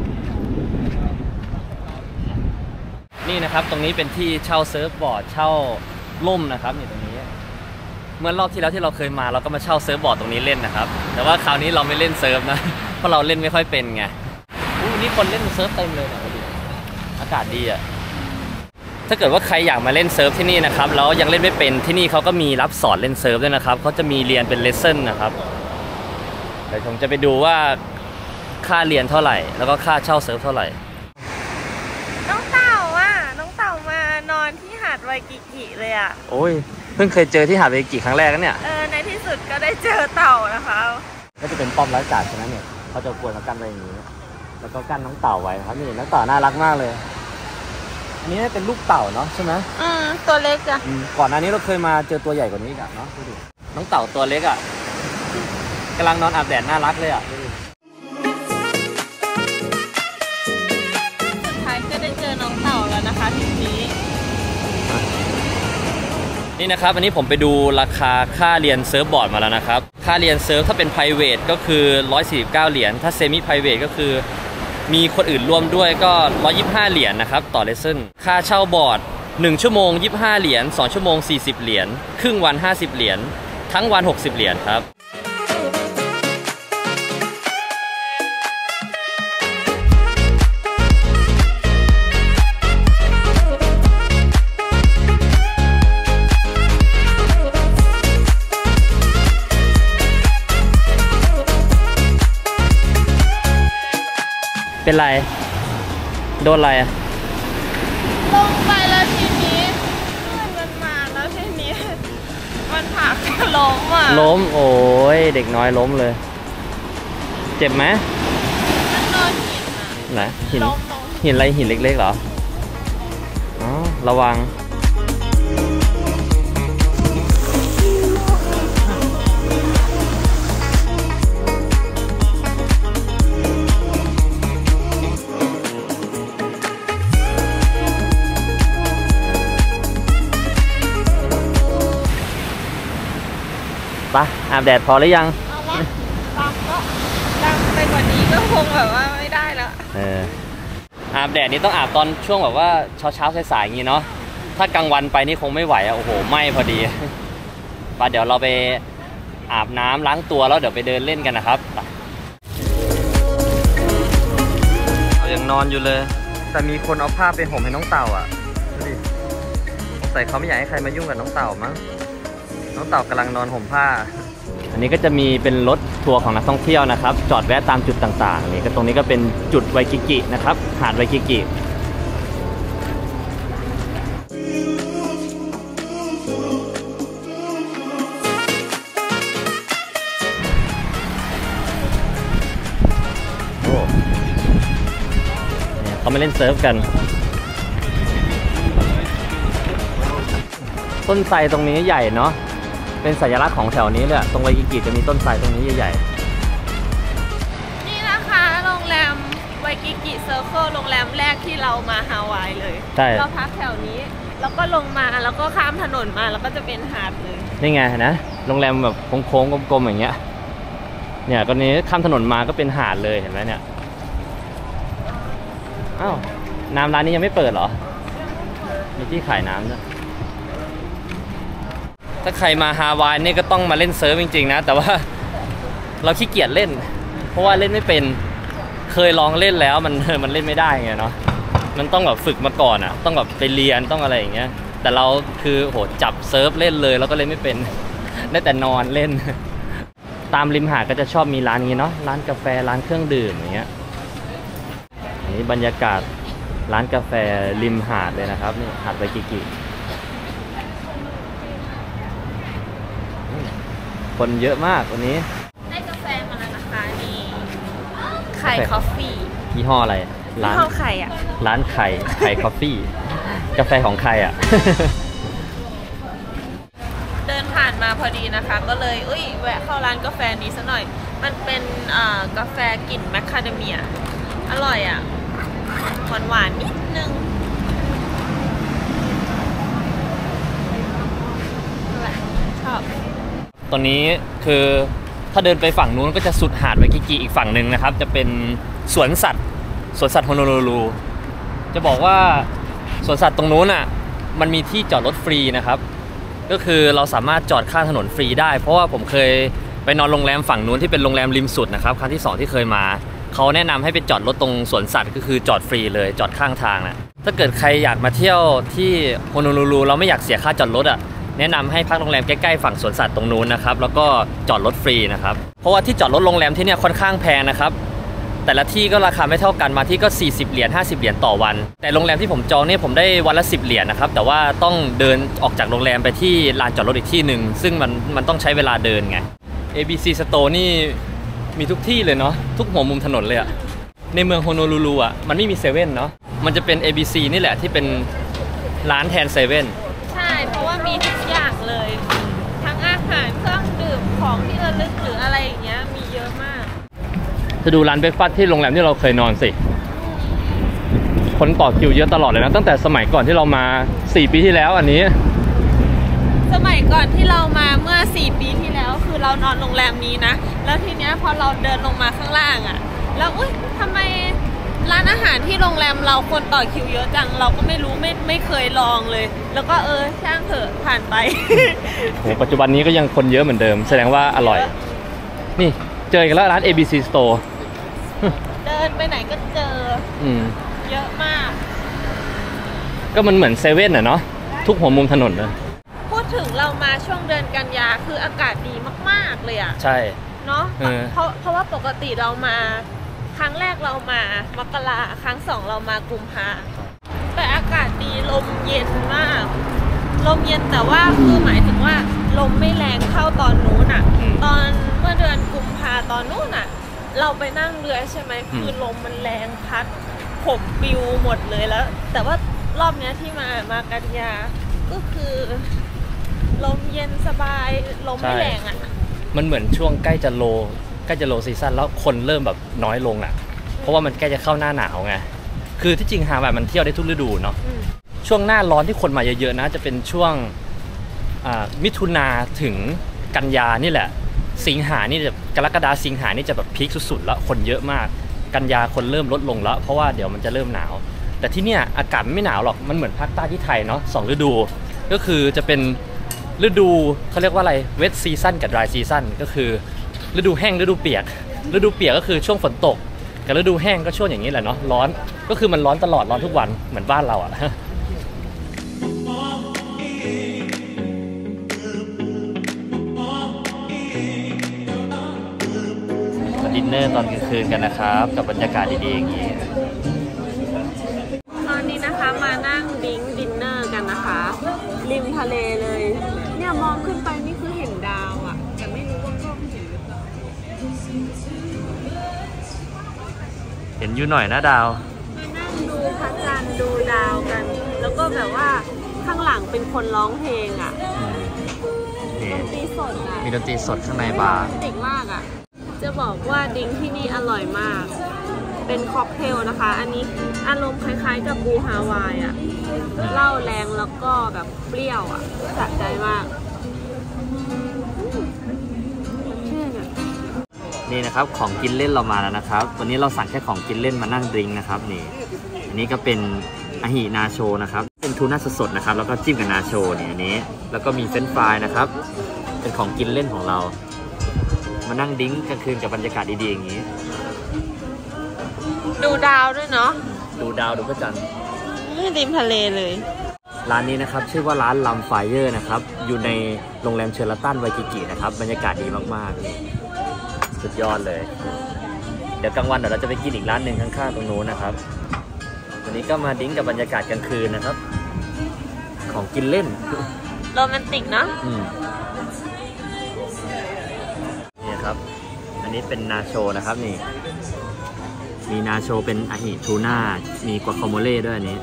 A: นี่นะครับตรงนี้เป็นที่เช่าเซิร์ฟบอร์ดเช่าล่มนะครับนี่ตรงนี้เมื่อรอบที่แล้วที่เราเคยมาเราก็มาเช่าเซิร์ฟบอร์ดตรงนี้เล่นนะครับแต่ว่าคราวนี้เราไม่เล่นเซิร์ฟนะเพราะเราเล่นไม่ค่อยเป็นไงนี่คนเล่นเซิร์ฟเต็มเลยนะอากาศดีอ่ะถ้าเกิดว่าใครอยากมาเล่นเซิร์ฟที่นี่นะครับแล้วยังเล่นไม่เป็นที่นี่เขาก็มีรับสอนเล่นเซิร์ฟด้วยนะครับเขาจะมีเรียนเป็นเลสเซ่นนะครับเดี๋ยวผมจะไปดูว่าค่าเรียนเท่าไหร่แล้วก็ค่าเช่าเซิร์ฟเท่าไหร่
B: น้องเต่ามานอนที่หาดไวกิกิเลยอ่ะ
A: โอ้ยเพิ่งเคยเจอที่หาดไวกิกิครั้งแรกเนี่ย
B: ในที่สุดก็ได้เจอเต่านะคะ
A: ก็จะเป็นป้อมไร้กาดใช่ไหมเนี่ยเขาจะควรมากั้นไว้อย่างนี้แล้วก็กั้นน้องเต่าไว้ครับนี่น้องเต่าน่ารักมากเลยอันนี้เป็นลูกเต่าเนาะใช่ไหม
B: ตัวเล็กอะ
A: ก่อนหน้านี้เราเคยมาเจอตัวใหญ่กว่านี้อีกเนาะดูดิน้องเต่าตัวเล็กอะกำลังนอนอาบแดดน่ารักเลยอะ
B: สุดท้ายก็ได้เจอน้องเต่าแล้วนะคะทีนี้
A: นี่นะครับอันนี้ผมไปดูราคาค่าเรียนเซิร์ฟบอร์ดมาแล้วนะครับค่าเรียนเซิร์ฟถ้าเป็น private ก็คือ149เหรียญถ้า semi private ก็คือมีคนอื่นร่วมด้วยก็125เหรียญนะครับต่อเลสเซ่นค่าเช่าบอร์ด1ชั่วโมง25เหรียญ2ชั่วโมง40เหรียญครึ่งวัน50เหรียญทั้งวัน60เหรียญครับเป็นไรโดนอะไรอะ
B: ลงไปแล้วทีนี้คลื่นมันมาแล้วทีนี้มันผลักล้มอ่ะ
A: ล้มโอ้ยเด็กน้อยล้มเลยเจ็บไหม
B: มันโดนหินอ่ะ
A: ไหนหินอะไรหินเล็กๆเหรออ๋อระวังไปอาบแดดพอหรือยัง
B: ดังไปกว่านี้ก็คงแบบว่าไม่ได้แล้ว
A: อาบแดดนี้ต้องอาบตอนช่วงแบบว่าเช้าสายๆอย่างนี้เนาะถ้ากลางวันไปนี่คงไม่ไหวอ่ะโอ้โหไหม้พอดีไปเดี๋ยวเราไปอาบน้ำล้างตัวแล้วเดี๋ยวไปเดินเล่นกันนะครับเรายังนอนอยู่เลยแต่มีคนเอาผ้าไปห่มให้น้องเต่าอ่ะดูดิสงสัยเขาไม่อยากให้ใครมายุ่งกับน้องเต่ามั้งน้องเต่ากำลังนอนห่มผ้าอันนี้ก็จะมีเป็นรถทัวร์ของนักท่องเที่ยวนะครับจอดแวะตามจุดต่างๆนี่ก็ตรงนี้ก็เป็นจุดไวกิกินะครับหาดไวกิกิโอ้เขาไม่เล่นเซิร์ฟกันต้นไทรตรงนี้ใหญ่เนาะเป็นสัญลักษณ์ของแถวนี้เลยตรงไวกิกิจะมีต้นไทรตรงนี้ใหญ่
B: ๆนี่นะคะโรงแรมไวกิกิเซอร์เคิลโรงแรมแรกที่เรามาฮาวายเลยเราพักแถวนี้แล้วก็ลงมาแล้วก็ข้ามถนนมาแล้วก็จะเป็นหาดเลย
A: นี่ไงนะโรงแรมแบบโค้งๆกลมๆอย่างเงี้ยเนี่ยก็นี้ข้ามถนนมาก็เป็นหาดเลยเห็นไหมเนี่ยอ้าวน้ำร้านนี้ยังไม่เปิดเหรอมีที่ขายน้ำด้วยถ้าใครมาฮาวายนี่ก็ต้องมาเล่นเซิร์ฟจริงๆนะแต่ว่าเราขี้เกียจเล่นเพราะว่าเล่นไม่เป็นเคยลองเล่นแล้วมันเล่นไม่ได้ไงเนาะมันต้องแบบฝึกมาก่อนอ่ะต้องแบบไปเรียนต้องอะไรอย่างเงี้ยแต่เราคือโหจับเซิร์ฟเล่นเลยแล้วก็เล่นไม่เป็นได้แต่นอนเล่นตามริมหาดก็จะชอบมีร้านนี้เนาะร้านกาแฟร้านเครื่องดื่มอย่างเงี้ยนี่บรรยากาศร้านกาแฟริมหาดเลยนะครับนี่หาดไวกิกิคนเยอะมากวันนี้
B: ได้กาแฟมาแล้วนะคะนี่ไข่คอฟฟี่
A: ยี่ห้ออะไร
B: ร้านไข่อ่ะ
A: ร้านไข่คอฟฟี่กาแฟของใครอ่ะ
B: เดินผ่านมาพอดีนะคะก็เลยแวะเข้าร้านกาแฟนี้ซะหน่อยมันเป็นกาแฟกลิ่นแมคคาเดเมียอร่อยอ่ะหวานนิดนึงชอบ
A: ตอนนี้คือถ้าเดินไปฝั่งนู้นก็จะสุดหาดไวกิกิอีกฝั่งหนึ่งนะครับจะเป็นสวนสัตว์โฮโนลูลูจะบอกว่าสวนสัตว์ตรงนู้นอ่ะมันมีที่จอดรถฟรีนะครับก็คือเราสามารถจอดข้างถนนฟรีได้เพราะว่าผมเคยไปนอนโรงแรมฝั่งนู้นที่เป็นโรงแรมริมสุดนะครับครั้งที่2ที่เคยมาเขาแนะนำให้ไปจอดรถตรงสวนสัตว์ก็คือจอดฟรีเลยจอดข้างทางนะถ้าเกิดใครอยากมาเที่ยวที่โฮโนลูลูเราไม่อยากเสียค่าจอดรถอ่ะแนะนำให้พักโรงแรมใกล้ๆฝั่งสวนสัตว์ตรงนู้นนะครับแล้วก็จอดรถฟรีนะครับเพราะว่าที่จอดรถโรงแรมที่เนี่ยค่อนข้างแพงนะครับแต่ละที่ก็ราคาไม่เท่ากันมาที่ก็40เหรียญ50เหรียญต่อวันแต่โรงแรมที่ผมจองเนี่ยผมได้วันละ10เหรียญนะครับแต่ว่าต้องเดินออกจากโรงแรมไปที่ลานจอดรถอีกที่หนึ่งซึ่งมันต้องใช้เวลาเดินไง ABC Store นี่มีทุกที่เลยเนาะทุกหัวมุมถนนเลยอะในเมืองโฮโนลูลูอะมันไม่มีเซเว่นเนาะมันจะเป็น ABC นี่แหละที่เป็นร้านแทนเซเว่น
B: ใช่เพราะว่ามีทุกอย่างเลยทั้งอาหารเครื่องดื่มของที่ระลึกหรืออะไรอย่างเงี้ยมีเยอะมาก
A: จะดูร้านเบรคฟาสต์ที่โรงแรมที่เราเคยนอนสิคนต่อคิวเยอะตลอดเลยนะตั้งแต่สมัยก่อนที่เรามา4ปีที่แล้วอันนี้
B: สมัยก่อนที่เรามาเมื่อ4ปีที่แล้วคือเรานอนโรงแรมนี้นะแล้วทีเนี้ยพอเราเดินลงมาข้างล่างอ่ะแล้วอุ๊ยทำไมร้านอาหารที่โรงแรมเราคนต่อคิวเยอะจังเราก็ไม่รู้ไม่เคยลองเลยแล้วก็ช่างเถอะผ่านไป
A: โหปัจจุบันนี้ก็ยังคนเยอะเหมือนเดิมแสดงว่าอร่อยนี่เจอกันแล้วร้าน ABC Store
B: เดินไปไหนก็เจอเยอะมาก
A: ก็มันเหมือนเซเว่นอะเนาะทุกหัวมุมถนนเลย
B: พูดถึงเรามาช่วงเดือนกันยาคืออากาศดีมากๆเลยอะ
A: ใช่
B: เนาะเพราะว่าปกติเรามาครั้งแรกเรามามกราครั้ง2เรามากุมภาแต่อากาศดีลมเย็นมากลมเย็นแต่ว่าคือหมายถึงว่าลมไม่แรงเท่าตอนนู้นอะตอนเมื่อเดือนกุมภาตอนนู้นอะเราไปนั่งเรือใช่ไหมคือลมมันแรงพัดผมปิวหมดเลยแล้วแต่ว่ารอบนี้ที่มากันยาก็คือลมเย็นสบายลมไม่แรงอ่ะ
A: มันเหมือนช่วงใกล้จะโลซีซั่นแล้วคนเริ่มแบบน้อยลงอ่ะเพราะว่ามันใกล้จะเข้าหน้าหนาวไงคือที่จริงฮาวายมันเที่ยวได้ทุกฤดูเนาะช่วงหน้าร้อนที่คนมาเยอะๆนะจะเป็นช่วงมิถุนาถึงกันยานี่แหละสิงหานี่จะกรกฎาสิงหานี่จะแบบพีคสุดๆแล้วคนเยอะมากกันยาคนเริ่มลดลงแล้วเพราะว่าเดี๋ยวมันจะเริ่มหนาวแต่ที่เนี่ยอากาศไม่หนาวหรอกมันเหมือนภาคใต้ที่ไทยเนาะ2ฤดูก็คือจะเป็นฤดูเขาเรียกว่าอะไรเวทซีซั่นกับดรายซีซั่นก็คือฤดูแห้งฤดูเปียกก็คือช่วงฝนตกกับฤดูแห้งก็ช่วงอย่างนี้แหละเนาะร้อนก็คือมันร้อนตลอดร้อนทุกวันเหมือนบ้านเราอะดินเนอร์ตอนกลางคืนกันนะครับกับบรรยากาศดีๆอย่างนี้
B: ตอนนี้นะคะมานั่งดินเนอร์กันนะคะริมทะเลเลยเนี่ยมองขึ้นไปนี่คือเห็นดาวอ่ะแต่ไม่รู้ว่ากล้องเห็นหรือเปล่า
A: เห็นอยู่หน่อยนะดาว
B: มานั่งดูพระจันทร์ดูดาวกันแล้วก็แบบว่าข้างหลังเป็นคนร้องเพลงอ่ะดนตรีสดอ่ะ
A: มีดนตรีสดข้างในบาร์
B: เด็กมากอ่ะจะบอกว่าดิ้งที่นี่อร่อยมากเป็นค็อกเทลนะคะอันนี้อารมณ์คล้ายๆกับบูฮาวายอ่ะเหล้าแรงแล้วก็แบบเปรี้ยวอ่ะสะใจมาก
A: นี่นะครับของกินเล่นเรามาแล้วนะครับวันนี้เราสั่งแค่ของกินเล่นมานั่งดริงนะครับนี่อันนี้ก็เป็นอาหินาโชนะครับเป็นทูน่าสดๆนะครับแล้วก็จิ้มกับนาโชเนี่ยอันนี้แล้วก็มีเฟรนช์ฟรายนะครับเป็นของกินเล่นของเรามานั่งดิ้งกลางคืนกับบรรยากาศดีๆอย่างนี้
B: ดูดาวด้วยเนาะ
A: ดูดาวดูพระจันทร์
B: ริมทะเลเลย
A: ร้านนี้นะครับชื่อว่าร้านลัมไฟเออร์นะครับอยู่ในโรงแรมเชอราตันไวกิกินะครับบรรยากาศดีมากๆสุดยอดเลยเดี๋ยวกลางวันเดี๋ยวเราจะไปกินอีกร้านหนึ่งข้างๆตรงนู้นนะครับวันนี้ก็มาดิ้งกับบรรยากาศกลางคืนนะครับของกินเล่น
B: โรแมนติกเนาะ
A: นี่ครับอันนี้เป็นนาโชนะครับนี่มีนาโชเป็นอาหิทูน่ามีกัวคาโมเล่ด้วยอันนี้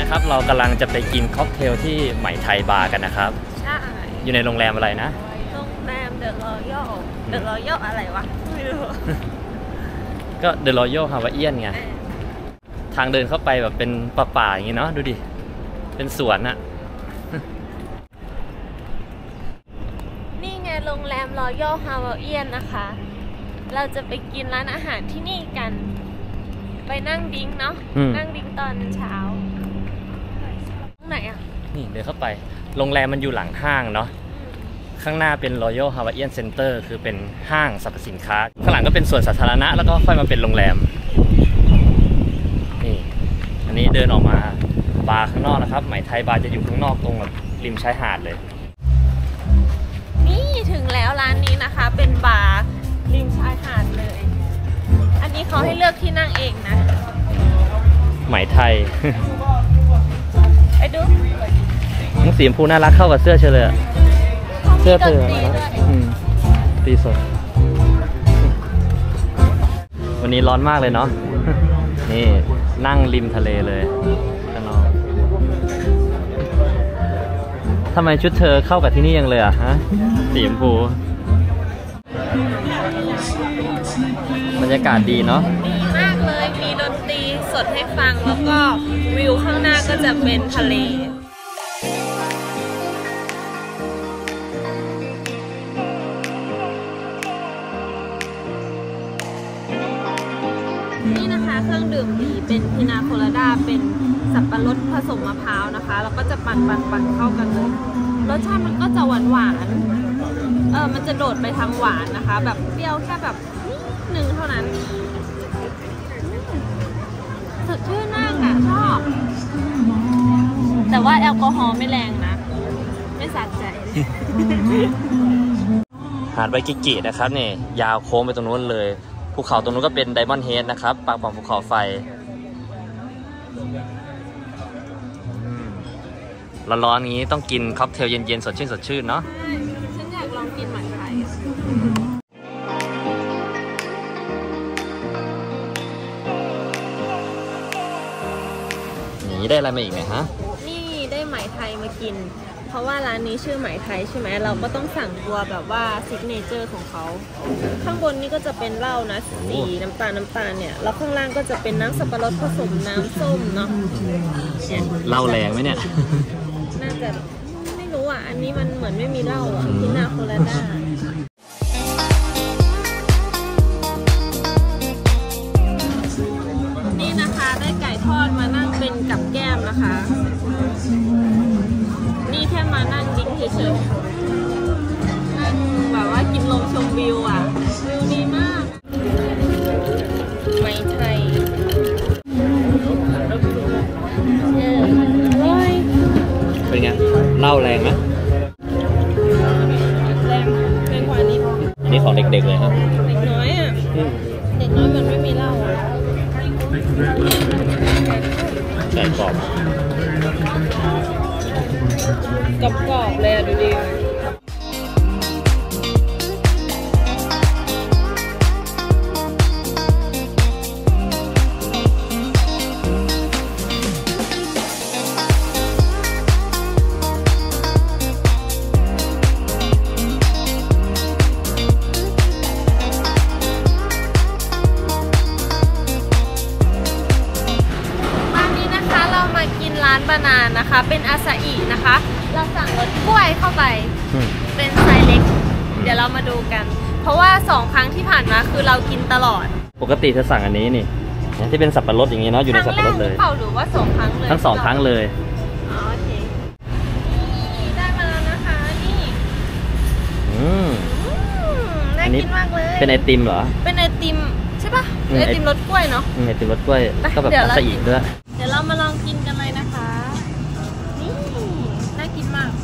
A: นะครับ เรากำลังจะไปกินค็อกเทลที่ไหมไทยบาร์กันนะครับ
B: ใช่
A: อยู่ในโรงแรมอะไรนะ
B: โรงแรมเดอะรอยัลอะไรวะไม่รู้
A: ก็เดอะรอยัลฮาวายเอียนไงทางเดินเข้าไปแบบเป็นป่าๆอย่างงี้เนาะดูดิเป็นสวนอะ
B: นี่ไงโรงแรมรอยัลฮาวายเอียนนะคะเราจะไปกินร้านอาหารที่นี่กันไปนั่งดิ้งเนาะนั่งดิ้งตอนเช้าตรงไหนอ่ะ
A: นี่เดินเข้าไปโรงแรมมันอยู่หลังห้างเนาะข้างหน้าเป็น Royal Hawaiian Center คือเป็นห้างสรรพสินค้าข้างหลังก็เป็นสวนสาธารณะแล้วก็ค่อยมาเป็นโรงแรมนี่อันนี้เดินออกมาบาร์ข้างนอกนะครับไหมไทยบาร์จะอยู่ข้างนอกตรงแบบริมชายหาดเลย
B: นี่ถึงแล้วร้านนี้นะคะเป็นบาร์ริมชายหาดเลยอันนี้เขาให้เลือกที่นั่งเองนะ
A: ไหมไทย
B: ไปดู
A: น้องสีชมพูน่ารักเข้ากับเสื้อเชลเลยเสื้อเธอตีสดวันนี้ร้อนมากเลยเนาะนี่นั่งริมทะเลเลยข้างนอกทำไมชุดเธอเข้ากับที่นี่ยังเลยอ่ะฮะสีชมพูบรรยากาศดีเนาะ
B: ดีมากเลยมีดนตรีสดให้ฟังแล้วก็วิวข้างหน้าก็จะเป็นทะเลนี่นะคะเครื่องดื่มดีเป็นพินาโคลาดาเป็นสับปะรดผสมมะพร้าวนะคะแล้วก็จะปั่นเข้ากันเลยรสชาติมันก็จะหวานมันจะโดดไปทางหวานนะคะแบบเปรี้ยวแค่แบบนิดนึงเท่านั้นสดชื่นมากอ่ะชอบแต่ว่าแอลกอฮอล์ไม่แรงนะไม่สะใจ
A: หาดไวกิกินะครับเนี่ยยาวโค้งไปตรงนู้นเลยภูเขาตรงนู้นก็เป็นไดมอนด์เฮดนะครับปากป่องภูเขาไฟร้อนๆนี้ต้องกินค็อกเทลเย็นๆสดชื่นเนาะ
B: ฉันอยากลองกินไหมไทย
A: นี่ได้อะไรมาอีกไหมฮะ
B: นี่ได้ไหมไทยมากินเพราะว่าร้านนี้ชื่อไหมไทยใช่ไหมเราก็ต้องสั่งตัวแบบว่าซิกเนเจอร์ของเขาข้างบนนี่ก็จะเป็นเหล้านะสีน้ำตาลเนี่ยแล้วข้างล่างก็จะเป็นน้ำสับปะรดผสมน้ำส้มเนาะ
A: เหล้าแรงไหมเนี่ย
B: น่าจะไม่รู้อ่ะอันนี้มันเหมือนไม่มีเหล้าอ่ะพินาโคลาด้านี่นะคะได้ไก่ทอดมานั่งเป็นกับแก้มนะคะนี่แค่มานั่งดิ้งเฉยๆนั่งแบบว่ากินลมชมวิวอ่ะวิวดีมากไหมไทย
A: เป็นไงเหล้าแรงไหม
B: แรงกว่านี้
A: อันนี้ของเด็กๆเลยครับ
B: เด็กน้อยอ่ะเด็กน้อยมันไม่มีเหล้าอ่ะ
A: ไก่กรอบ
B: กรอบเลยอ่ะดูดิร้านบานานนะคะเป็นอาซาอินะคะเราสั่งรสกล้วยเข้าไปเป็นไซส์เล็กเดี๋ยวเรามาดูกันเพราะว่า2ครั้งที่ผ่านมาคือเรากินตลอด
A: ปกติเธอสั่งอันนี้นี่ที่เป็นสับปะรดอย่างนี้เนาะอยู่ในสับปะรดเลย
B: หรือว่า2ครั้งเลย
A: ทั้ง2ครั้งเลย
B: โอเคนี่ได้มาแล้วนะคะนี่น่ากินมากเลย
A: เป็นไอติมเหรอ
B: เป็นไอติมใช่ปะไอติมรสกล้วยเนาะ
A: ไอติมรสกล้วยก็แบบอาซาอิด้วย
B: เดี๋ยวเรามาลองกินกันเลยนะคะนี่น่ากินมาก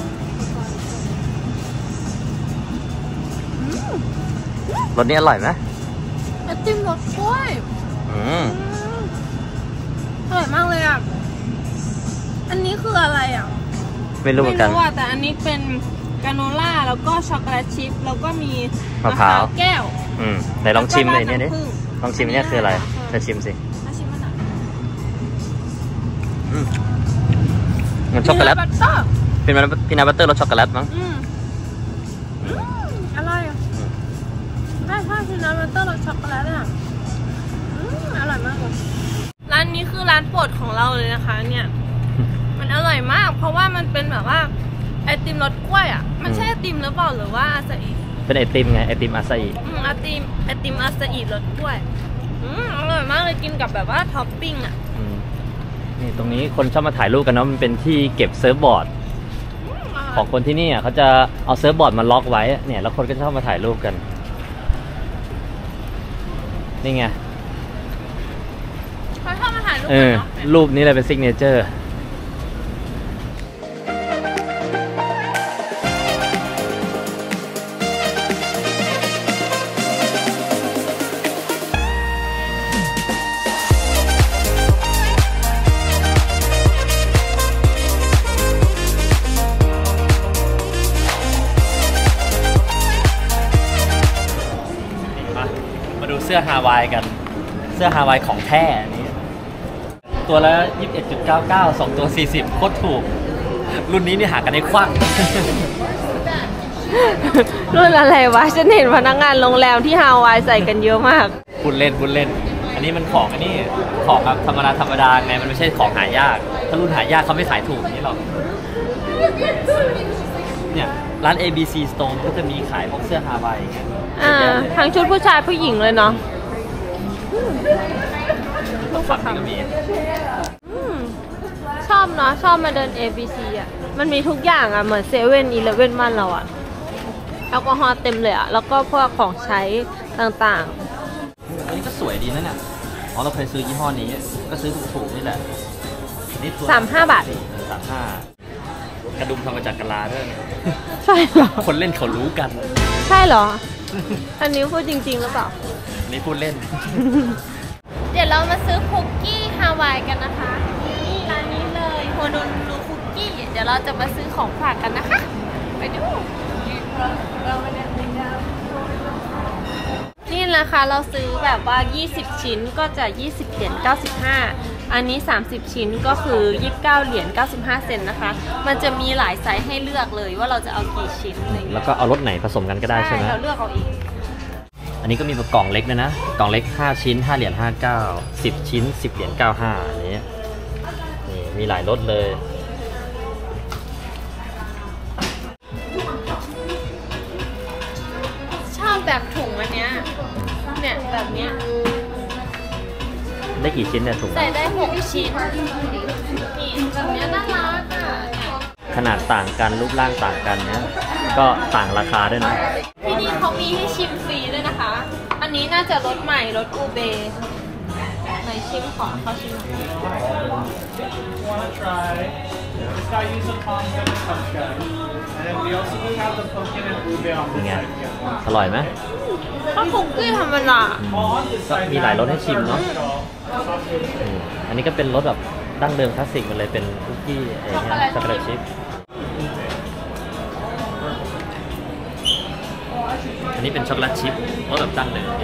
A: รสนี้อร่อยไหม
B: ไอติมรสกล้วยอร่อยมากเลยอ่ะอันนี้คืออะไรอ่ะ
A: ไม่รู้เหมือนกัน
B: แต่อันนี้เป็นกราโนล่าแล้วก็ช็อกโกแลตชิพแล้วก็มี
A: มะพร้าว
B: แก้ว
A: ไหนลองชิมเลยเนี่ยดิลองชิมเนี่ยคืออะไรจะชิมสิมันช็อกโกแลต
B: บัตเตอร์
A: พีนัทบัตเตอร์รสช็อกโกแลตมั้ง
B: อร่อยอ่ะใช่พีนัทบัตเตอร์รสช็อกโกแลตอ่ะอร่อยมากเลยร้านนี้คือร้านโปรดของเราเลยนะคะเนี่ยมันอร่อยมากเพราะว่ามันเป็นแบบว่าไอติมรสกล้วยอ่ะมันใช่ไอติมหรือเปล่าหรือว่าอาซาอิ
A: เป็นไอติมไงไอติมอาซาอิ
B: ไอติมอาซาอิรสกล้วยอร่อยมากเลยกินกับแบบว่าท็อปปิ้งอ่ะ
A: นี่ตรงนี้คนชอบมาถ่ายรูปกันเนาะมันเป็นที่เก็บเซิร์ฟบอร์ดของคนที่นี่อ่ะเขาจะเอาเซิร์ฟบอร์ดมาล็อกไว้เนี่ยแล้วคนก็ชอบมาถ่ายรูปกันนี่ไง
B: เขาชอบมาถ่ายรูป
A: รูปนี้เลยเป็นซิกเนเจอร์มาดูเสื้อฮาวายกันเสื้อฮาวายของแท้นี้ตัวละ 21.99 2ตัว40โคตรถูกรุ่นนี้นี่หากันได้ควัก
B: รุ่นอะไรวะฉันเห็นพนักงานโรงแรมที่ฮาวายใส่กันเยอะมาก
A: พูดเล่นอันนี้มันของของแบบธรรมดาไงมันไม่ใช่ของหายากถ้ารุ่นหายากเขาไม่ขายถูกอย่างนี้หรอกเนี่ยร้าน ABC Store ก็จะมีขายพวกเสื้อฮาวายไง
B: ทั้งชุดผู้ชายผู้หญิงเลยเนาะ
A: ฝั่งนี้ก็มี
B: ชอบเนาะชอบมาเดิน ABC อ่ะมันมีทุกอย่างอ่ะเหมือน7-11บ้านเราอ่ะแอลกอฮอล์เต็มเลยอ่ะแล้วก็พวกของใช้ต่าง
A: ๆอันนี้ก็สวยดีนะเนี่ยเราเคยซื้อยี่ห้อนี้ก็ซื้อถูกๆนี่แหละ
B: นี่35 บาท
A: 35กระดุมทำมาจากกะลาด้วย
B: ใช่เหรอ
A: คนเล่นเขารู้กัน
B: ใช่เหรออันนี้พูดจริงๆหรือเปล่า
A: นี่พูดเล่น
B: เดี๋ยวเรามาซื้อคุกกี้ฮาวายกันนะคะนี่ร้านนี้เลยโฮโนลูลูคุกกี้เดี๋ยวเราจะมาซื้อของฝากกันนะคะไปดูนี่นะคะเราซื้อแบบว่า20ชิ้นก็จะ20 เหรียญ 95อันนี้30ชิ้นก็คือ29 เหรียญ 95 เซนต์นะคะมันจะมีหลายไซส์ให้เลือกเลยว่าเราจะเอากี่ชิ้น
A: แล้วก็เอารสไหนผสมกันก็ได้ใช่ไหม
B: เราเลือกเอาเอง
A: อันนี้ก็มีกล่องเล็กนะกล่องเล็ก5ชิ้น5 เหรียญ 59 10ชิ้น10 เหรียญ 95อันนี้นี่มีหลายรสเลย
B: ชอบแบบถุงอันเนี้ยเนี่ยแบบเนี้ย
A: ได้กี่ชิ้นเนี่ยถุง
B: ใส่ได้6ชิ้นนี่แบบเนี้ยน่ารักอ่ะ
A: ขนาดต่างกันรูปร่างต่างกันเนี้ยก็ต่างราคาด้วยนะ
B: ที่นี่เขามีให้ชิมฟรีด้วยนะคะอันนี้น่าจะรสใหม่รสอูเบไหนชิมขอเขาชิม
A: เป็นไงอร่อยไหม
B: ข้าวคุกกี้ธรรมดา
A: ก็มีหลายรสให้ชิมเนาะอันนี้ก็เป็นรสแบบดั้งเดิมคลาสสิกมันเลยเป็นคุกกี้อะไรเงี้ยช็อกโกแลตชิพอันนี้เป็นช็อกโกแลตชิพรสแบบดั้งเดิม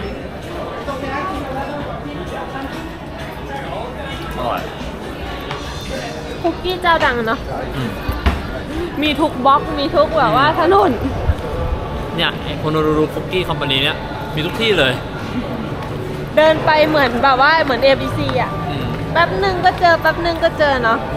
A: อร่อย
B: คุกกี้เจ้าดังเนาะมีทุกบล็อกมีทุกแบบว่าถนน
A: เนี่ยโฮโนลูลูคุกกี้คอมพานีเนี่ยมีทุกที่เลย
B: เดินไปเหมือนแบบว่าเหมือน ABC อ่ะแป๊บนึงก็เจอแป๊บนึงก็เจอเนาะ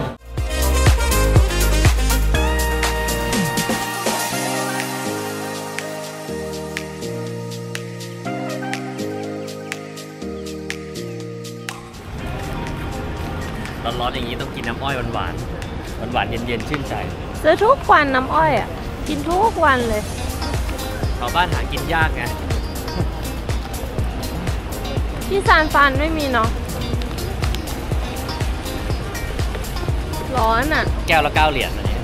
A: ร้อนๆอย่างนี้ต้องกินน้ำอ้อยหวานเย็นๆชื่นใจ
B: ซื้อทุกวันน้ำอ้อยอ่ะกินทุกวันเลย
A: ชาวบ้านหากินยากไง
B: ที่ซานฟรานไม่มีเนาะร้อนอ่ะ
A: แก้วละ9 เหรียญอันนี้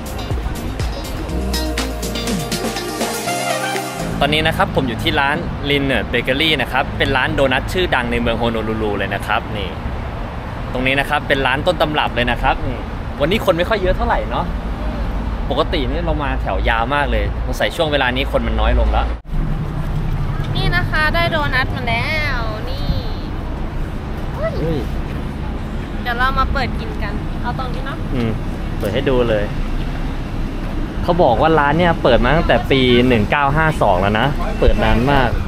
A: ตอนนี้นะครับผมอยู่ที่ร้านลินเนอร์เบเกอรี่นะครับเป็นร้านโดนัทชื่อดังในเมืองโฮโนลูลูเลยนะครับนี่ตรงนี้นะครับเป็นร้านต้นตำรับเลยนะครับวันนี้คนไม่ค่อยเยอะเท่าไหร่เนาะปกตินี่เรามาแถวยาวมากเลยสงสัยช่วงเวลานี้คนมันน้อยลงแล้ว
B: นี่นะคะได้โดนัทมาแล้วนี่เดี๋ดี๋ยวเรามาเปิดกินกันเอาตรงนี้เนาะ
A: เปิดให้ดูเลยเขาบอกว่าร้านเนี่ยเปิดมาตั้งแต่ปี1952แล้วนะเปิดนานมาก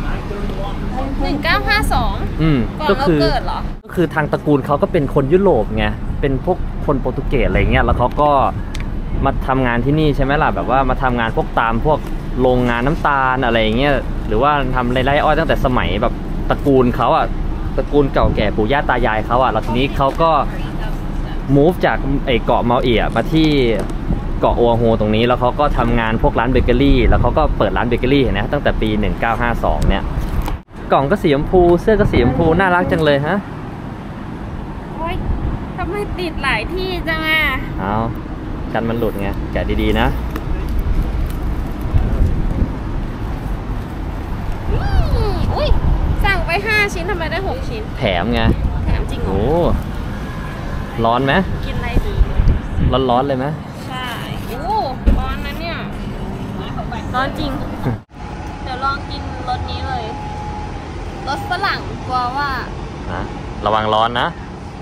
B: 1952ก่อนเราเกิดเหรอ
A: ก็คือทางตระกูลเขาก็เป็นคนยุโรปไงเป็นพวกคนโปรตุเกสอะไรเงี้ยแล้วเขาก็มาทำงานที่นี่ใช่ไหมล่ะแบบว่ามาทำงานพวกตามพวกโรงงานน้ำตาลอะไรเงี้ยหรือว่าทำไร่อ้อยตั้งแต่สมัยแบบตระกูลเขาอ่ะตระกูลเก่าแก่ปู่ย่าตายายเขาอ่ะแล้วทีนี้เขาก็ move จากเกาะเมาเอียมาที่เกาะโออาโฮตรงนี้แล้วเขาก็ทำงานพวกร้านเบเกอรี่แล้วเขาก็เปิดร้านเบเกอรี่นะตั้งแต่ปี1952เนี่ยกล่องก็สีชมพูเสื้อก็สีชมพูน่ารักจังเลยฮะ
B: โอ๊ยทำไมติดหลายที่จังอ่ะ
A: เอากันมันหลุดไงแกะดีๆนะ
B: อุ้ยสั่งไป5 ชิ้นทำไมได้6 ชิ้น
A: แถมไง
B: แถมจริงเหรอ
A: โอ้ร้อนไหม
B: กินอะไรดี
A: ร้อนเลยไหม
B: ใช่โอ้ร้อนนะเนี่ยร้อนจริงเดี๋ยวลองกินรสนี้เลยรสฝรั่งกลัวว่า
A: ระวังร้อนนะ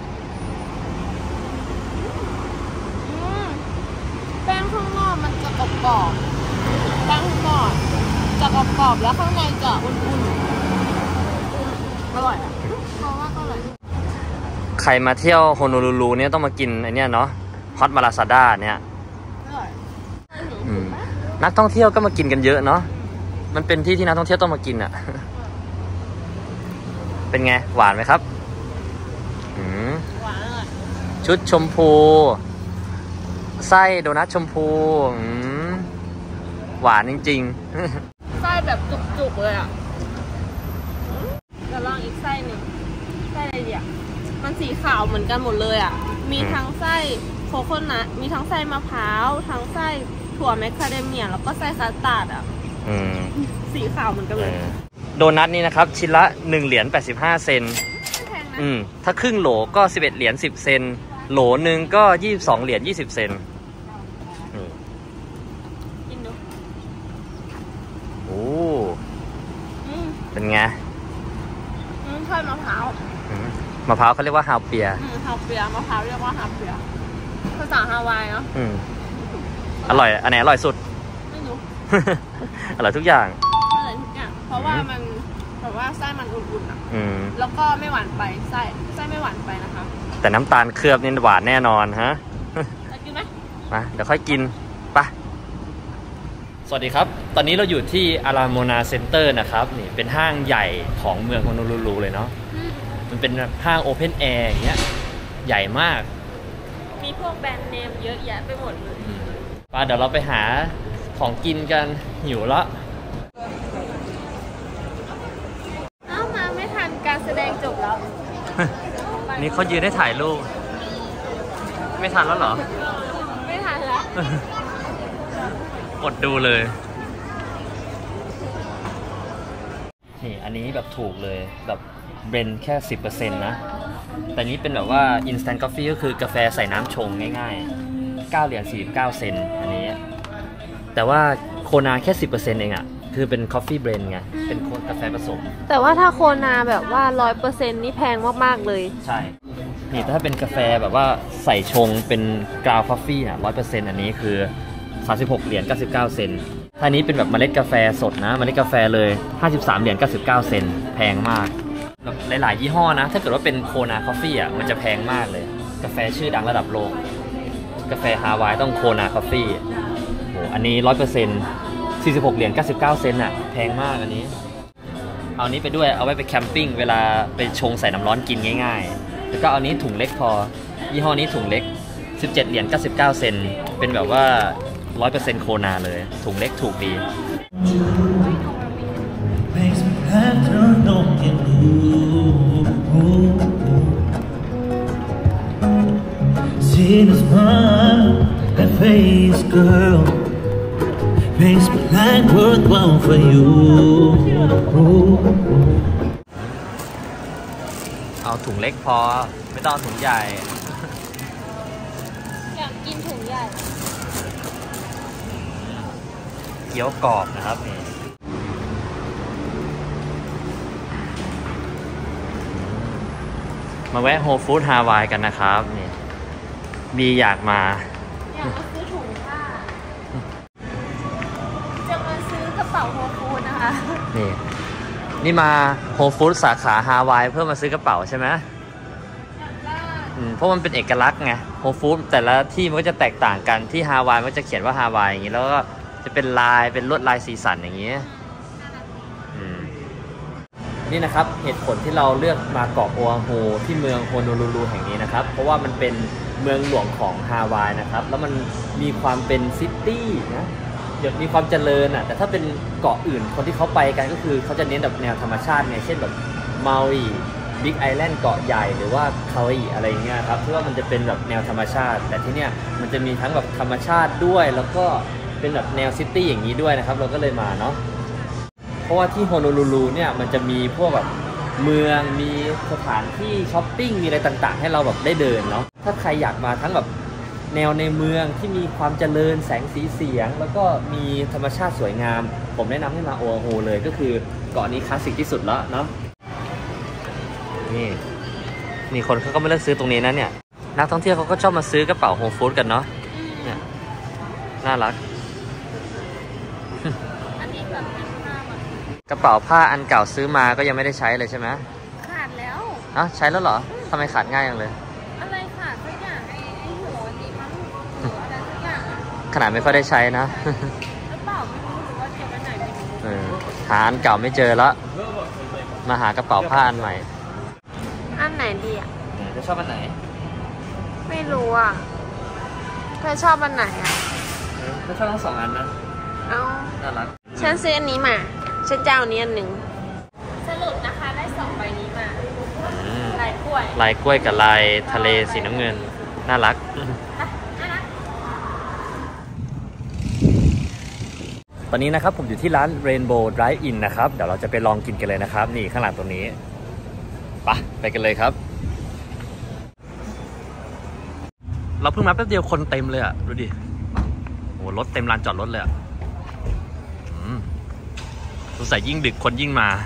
B: แป้งข้างนอกมันจะกรอบๆแป้งข้างนอกจะกรอบๆแล้วข้างในจะอุ่นๆอร่อยเพราะว่าก็อร่อย
A: ใครมาเที่ยวโฮโนลูลูเนี่ยต้องมากินไอเนี้ยเนาะฮอตมาลาซาด้าเนี่ยนักท่องเที่ยวก็มากินกันเยอะเนาะมันเป็นที่ที่นักท่องเที่ยวต้องมากินอ่ะเป็นไงหวานไหมครับ
B: หวานเลย
A: ชุดชมพูไส้โดนัทชมพูหวานจริง
B: ๆไส้แบบจุกๆเลยอ่ะจะลองอีกไส้หนึ่งไส้อะไรดีอ่ะมันสีขาวเหมือนกันหมดเลยอ่ะมีทั้งไส้โคโคนัทมีทั้งไส้มะพร้าวทั้งไส้ถั่วแมคคาเดเมียแล้วก็ไส้คัสตาร์ดอ่ะสีขาวเหมือนกันเลย
A: โดนัทนี่นะครับชิ้นละ1 เหรียญ85 เซนต์ถ้าครึ่งโหลก็11 เหรียญ10 เซนต์โหลนึงก็22 เหรียญ20 เซนต์
B: กินดู
A: โอ้เป็นไง
B: ใช่มะพร้าว
A: เขาเรียกว่าฮาวเปีย
B: ฮาวเปียมะพร้าวเรียกว่าฮาวเปียภาษาฮาวายเนาะ
A: อร่อยอันไหนอร่อยสุด
B: ไม่รู้
A: อร่อยทุกอย่าง
B: เพราะว่ามันแบบว่าไส้มันอุ่นๆอ่ะแล้วก็ไม่หวานไปไส้ไม่หวานไปนะคะ
A: แต่น้ำตาลเคลือบนี่หวานแน่นอนฮะ
B: กินไหม
A: มาเดี๋ยวค่อยกินไปสวัสดีครับตอนนี้เราอยู่ที่อาราโมนาเซ็นเตอร์นะครับนี่เป็นห้างใหญ่ของเมืองโฮโนลูลูเลยเนาะมันเป็นห้างโอเพนแอร์อย่างเงี้ยใหญ่มาก
B: มีพวกแบรนด์เนมเยอะแยะไปหมดเลย
A: ป้าเดี๋ยวเราไปหาของกินกันหิวแล้ว
B: มาไม่ทันการแสดงจบแล้ว
A: นี่เขายืนได้ถ่ายรูปไม่ทันแล้วเหรอ
B: ไม่ทันแล้ว
A: อดดูเลยนี่อันนี้แบบถูกเลยแบบเบรนแค่ 10% นะแต่นี้เป็นแบบว่า instant coffee ก็คือกาแฟใส่น้ำชงง่ายๆ9 เหรียญ49 เซนต์อันนี้แต่ว่าโคนาแค่ 10% เองอ่ะคือเป็น coffee blend ไงเป็นกาแฟผสม
B: แต่ว่าถ้าโคนาแบบว่า 100% นี่แพงมากๆเลย
A: ใช่นี่ถ้าเป็นกาแฟแบบว่าใส่ชงเป็นกราวคอฟฟี่อ่ะ 100% อันนี้คือ36 เหรียญ99 เซนต์ถ้านี้เป็นแบบเมล็ดกาแฟสดนะเมล็ดกาแฟเลย53 เหรียญ99 เซนต์แพงมากแบบหลายๆยี่ห้อนะถ้าเกิดว่าเป็นโคนาคอฟฟี่อ่ะมันจะแพงมากเลยกาแฟชื่อดังระดับโลกกาแฟฮาวายต้องโคนาคอฟฟี่โหอันนี้ 100% 46 เหรียญ99 เซนต์อ่ะแพงมากอันนี้เอานี้ไปด้วยเอาไว้ไปแคมปิ้งเวลาไปชงใส่น้ำร้อนกินง่ายๆแล้วก็เอานี้ถุงเล็กพอยี่ห้อนี้ถุงเล็ก17 เหรียญ99 เซนต์เป็นแบบว่า 100% โคนาเลยถุงเล็กถูกดีเอาถุงเล็กพอไม่ต้องถุงใหญ่
B: อยากกินถุงใหญ่
A: เกี๊ยวกรอบนะครับนี่มาแวะโฮลฟู้ดฮาวายกันนะครับนี่บีอยากมา
B: ซื้อถุงผ้าจะมาซื้อกระเป๋าโฮลฟู้ดนะคะ
A: นี่มาโฮลฟู้ดสาขาฮาวายเพื่อมาซื้อกระเป๋าใช่ไหมเพราะมันเป็นเอกลักษณ์ไงโฮลฟู้ดแต่ละที่มันก็จะแตกต่างกันที่ฮาวายมันจะเขียนว่าฮาวายอย่างนี้แล้วก็จะเป็นลายเป็นลวดลายสีสันอย่างนี้นี่นะครับเหตุผลที่เราเลือกมาเกาะโออาฮูที่เมืองโฮโนลูลูแห่งนี้นะครับเพราะว่ามันเป็นเมืองหลวงของฮาวายนะครับแล้วมันมีความเป็นซิตี้นะเดี๋ยวมีความเจริญอ่ะแต่ถ้าเป็นเกาะอื่นคนที่เขาไปกันก็คือเขาจะเน้นแบบแนวธรรมชาติไงเช่นแบบเมาอีบิ๊กไอแลนด์เกาะใหญ่หรือว่าคาอีอะไรเงี้ยครับเพราะว่ามันจะเป็นแบบแนวธรรมชาติแต่ที่เนี้ยมันจะมีทั้งแบบธรรมชาติด้วยแล้วก็เป็นแบบแนวซิตี้อย่างนี้ด้วยนะครับเราก็เลยมาเนาะเพราะว่าที่โฮโนลูลูเนี่ยมันจะมีพวกแบบเมืองมีสถานที่ช้อปปิ้งมีอะไรต่างๆให้เราแบบได้เดินเนาะถ้าใครอยากมาทั้งแบบแนวในเมืองที่มีความเจริญแสงสีเสียงแล้วก็มีธรรมชาติสวยงามผมแนะนำให้มาโออาฮูเลยก็คือเกาะนี้คลาสสิกที่สุดแล้วเนาะนี่คนเขาก็ไม่เลือกซื้อตรงนี้นะเนี่ยนักท่องเที่ยวเขาก็ชอบมาซื้อกระเป๋าโฮลฟู้ดกันเนาะเนี่ยน่ารักกระเป๋าผ้าอันเก่าซื้อมาก็ยังไม่ได้ใช้เลยใช่ไหม
B: ขาดแล้ว
A: ใช้แล้วเหรอทำไมขาดง่ายจังเลย
B: อะไรขาดสักอย่างไอ้หัวนี่มั้งอะไรสักอย่าง
A: ขนาดไม่ค่อยได้ใช้นะ
B: กระเป๋าไม่รู้ว่าเก็บไว้ไหนไม่รู้
A: หาอันเก่าไม่เจอแล้วมาหากระเป๋าผ้าอันใหม่
B: อันไหนดีอ่ะ
A: จะชอบอันไหน
B: ไม่รู้อ่ะเธอชอบอันไหนอ่ะ
A: ก็ชอบทั้งสองอันนะน่ารัก
B: ฉันซื้ออันนี้มาฉันจะเอาอันนี้อันหนึ่งสรุปนะคะได้2ใบนี้มาลายก
A: ล้วยกับลายทะเลสีน้ำเงินน่ารักตอนนี้นะครับผมอยู่ที่ร้าน Rainbow Drive-In นะครับเดี๋ยวเราจะไปลองกินกันเลยนะครับนี่ข้างหลังตรงนี้ไปกันเลยครับเราเพิ่งมาแป๊บเดียวคนเต็มเลยอ่ะดูดิโอ้รถเต็มลานจอดรถเลยอ่ะสงสัยยิ่งดึกคนยิ่งมา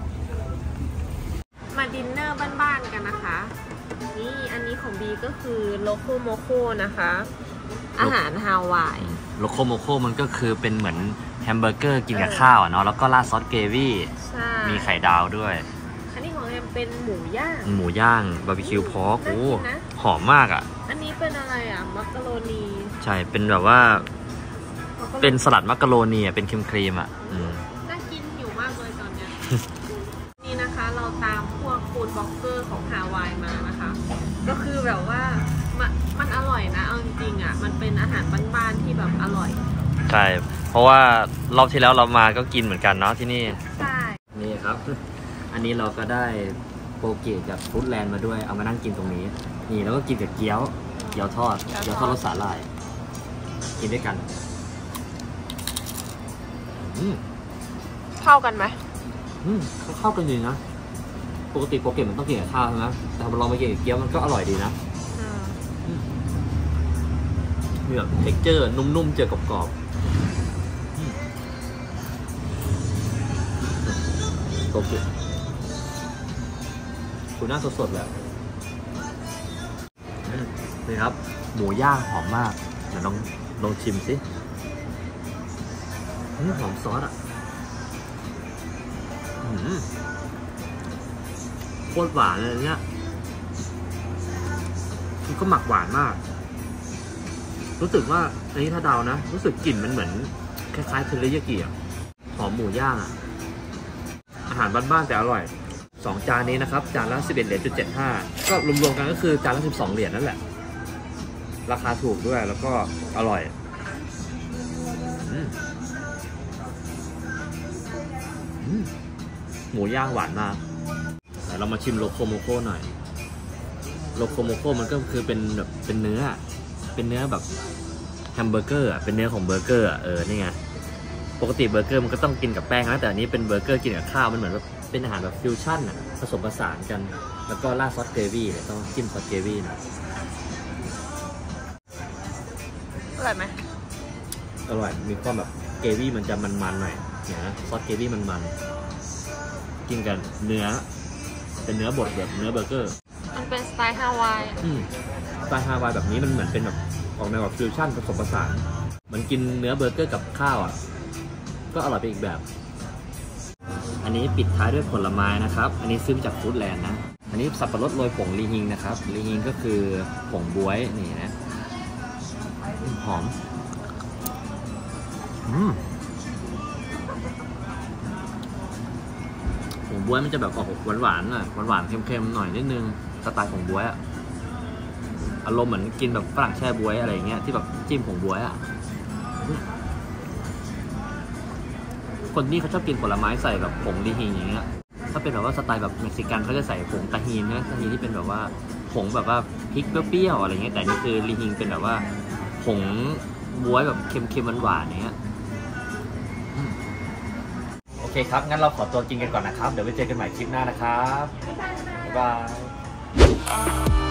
B: ดินเนอร์บ้านๆกันนะคะนี่อันนี้ของบีก็คือโลโคโมโคนะคะอาหารฮาวาย
A: โลโคโมโคมันก็คือเป็นเหมือนแฮมเบอร์เกอร์กินกับข้าวเนาะแล้วก็ราดซอสเกรวี่มีไข่ดาวด้วย
B: อันนี้ของแอมเป็นหมู
A: ย่างบาร์บีคิวพอร์กโอ้หอมมากอ่ะ
B: อันนี้เป็นอะไรอ่ะมักกะโรนี
A: ใช่เป็นแบบว่าเป็นสลัดมักกะโรนีเป็นครีมอ่ะ
B: น่ากินหิวมากเลยตอนนี้นี่นะคะเราตามพวกฟู้ดบล็อกเกอร์ของฮาวายมานะคะก็คือแบบว่ามันอร่อยนะเอาจริงๆอ่ะมันเป็นอาหารบ้านๆที่แบบอร่อย
A: ใช่เพราะว่ารอบที่แล้วเรามาก็กินเหมือนกันเนาะที่นี่
B: ใช่
A: นี่ครับอันนี้เราก็ได้โปเกะจากฟู้ดแลนด์มาด้วยเอามานั่งกินตรงนี้นี่แล้วก็กินกับเกี๊ยวทอดรสสาหร่ายกินด้วยกัน
B: เข้ากันไหม
A: เข้ากันดีนะปกติโปเกะมันต้องกินกับข้าวใช่ไหมแต่พอลองมากินกับเกี๊ยวมันก็อร่อยดีนะมีแบบเท็กเจอร์นุ่มๆเจอกรอบๆโปเกะทูน่าสดๆเลยนี่ครับหมูย่างหอมมากเดี๋ยวลองชิมสิหอมซอสอ่ะโคตรหวานเลยเนี่ยมันก็หมักหวานมากรู้สึกว่าอันนี้ถ้าเดานะรู้สึกกลิ่นมันเหมือนคล้ายๆเทริยากิอ่ะหอมหมูย่างอ่ะอาหารบ้านๆแต่อร่อย2จานนี้นะครับจานละ11.75 ก็รวมๆกันก็คือจานละ12 เหรียญนั่นแหละราคาถูกด้วยแล้วก็อร่อยหมูย่างหวานมากเดี๋ยวเรามาชิมโลโคโมโคหน่อยโลโคโมโคมันก็คือเป็นแบบเป็นเนื้อแบบแฮมเบอร์เกอร์เป็นเนื้อของเบอร์เกอร์นี่ไงปกติเบอร์เกอร์มันก็ต้องกินกับแป้งนะแต่อันนี้เป็นเบอร์เกอร์กินกับข้าวมันเหมือนแบบเป็นอาหารแบบฟิวชั่นอ่ะผสมผสานกันแล้วก็ราดซอสเกรวี่ต้องจิ้มซอสเกรวี่นะ
B: อร่อยไหม
A: อร่อยมีความแบบเกรวี่มันจะมันๆหน่อยนะซอสเกรวี่มันกินกันเนื้อเป็นเนื้อบดแบบเนื้อเบอร์เกอร์
B: มันเป็นสไตล์ฮาวาย
A: สไตล์ฮาวายแบบนี้มันเหมือนเป็นแบบออกแนวแบบฟิวชั่นผสมผสานเหมือนกินเนื้อเบอร์เกอร์กับข้าวอ่ะก็อร่อยไปอีกแบบอันนี้ปิดท้ายด้วยผลไม้นะครับอันนี้ซื้อมาจากฟู้ดแลนด์นะอันนี้สับปะรดโรยผงลีฮิงนะครับลีฮิงก็คือผงบ๊วยนี่นะหอมผงบ๊วยมันจะแบบออกหวานๆหน่อยหวานๆเค็มๆหน่อยนิดนึงสไตล์ผงบ๊วยอะอารมณ์เหมือนกินแบบฝรั่งแช่บ๊วยอะไรอย่างเงี้ยที่แบบจิ้มผงบ๊วยอะคนนี้เขาชอบกินผลไม้ใส่แบบผงลีฮิงอย่างเงี้ยถ้าเป็นแบบว่าสไตล์แบบเม็กซิกันเขาจะใส่ผงตาฮีนนะตาฮีนที่เป็นแบบว่าผงแบบว่าพริกเปรี้ยวๆอะไรเงี้ยแต่นี่คือลีฮิงเป็นแบบว่าผงบ๊วยแบบเค็มๆหวานๆอย่างเงี้ยโอเคครับงั้นเราขอตัวกินกันก่อนนะครับเดี๋ยวไปเจอกันใหม่คลิปหน้านะครับบ๊ายบาย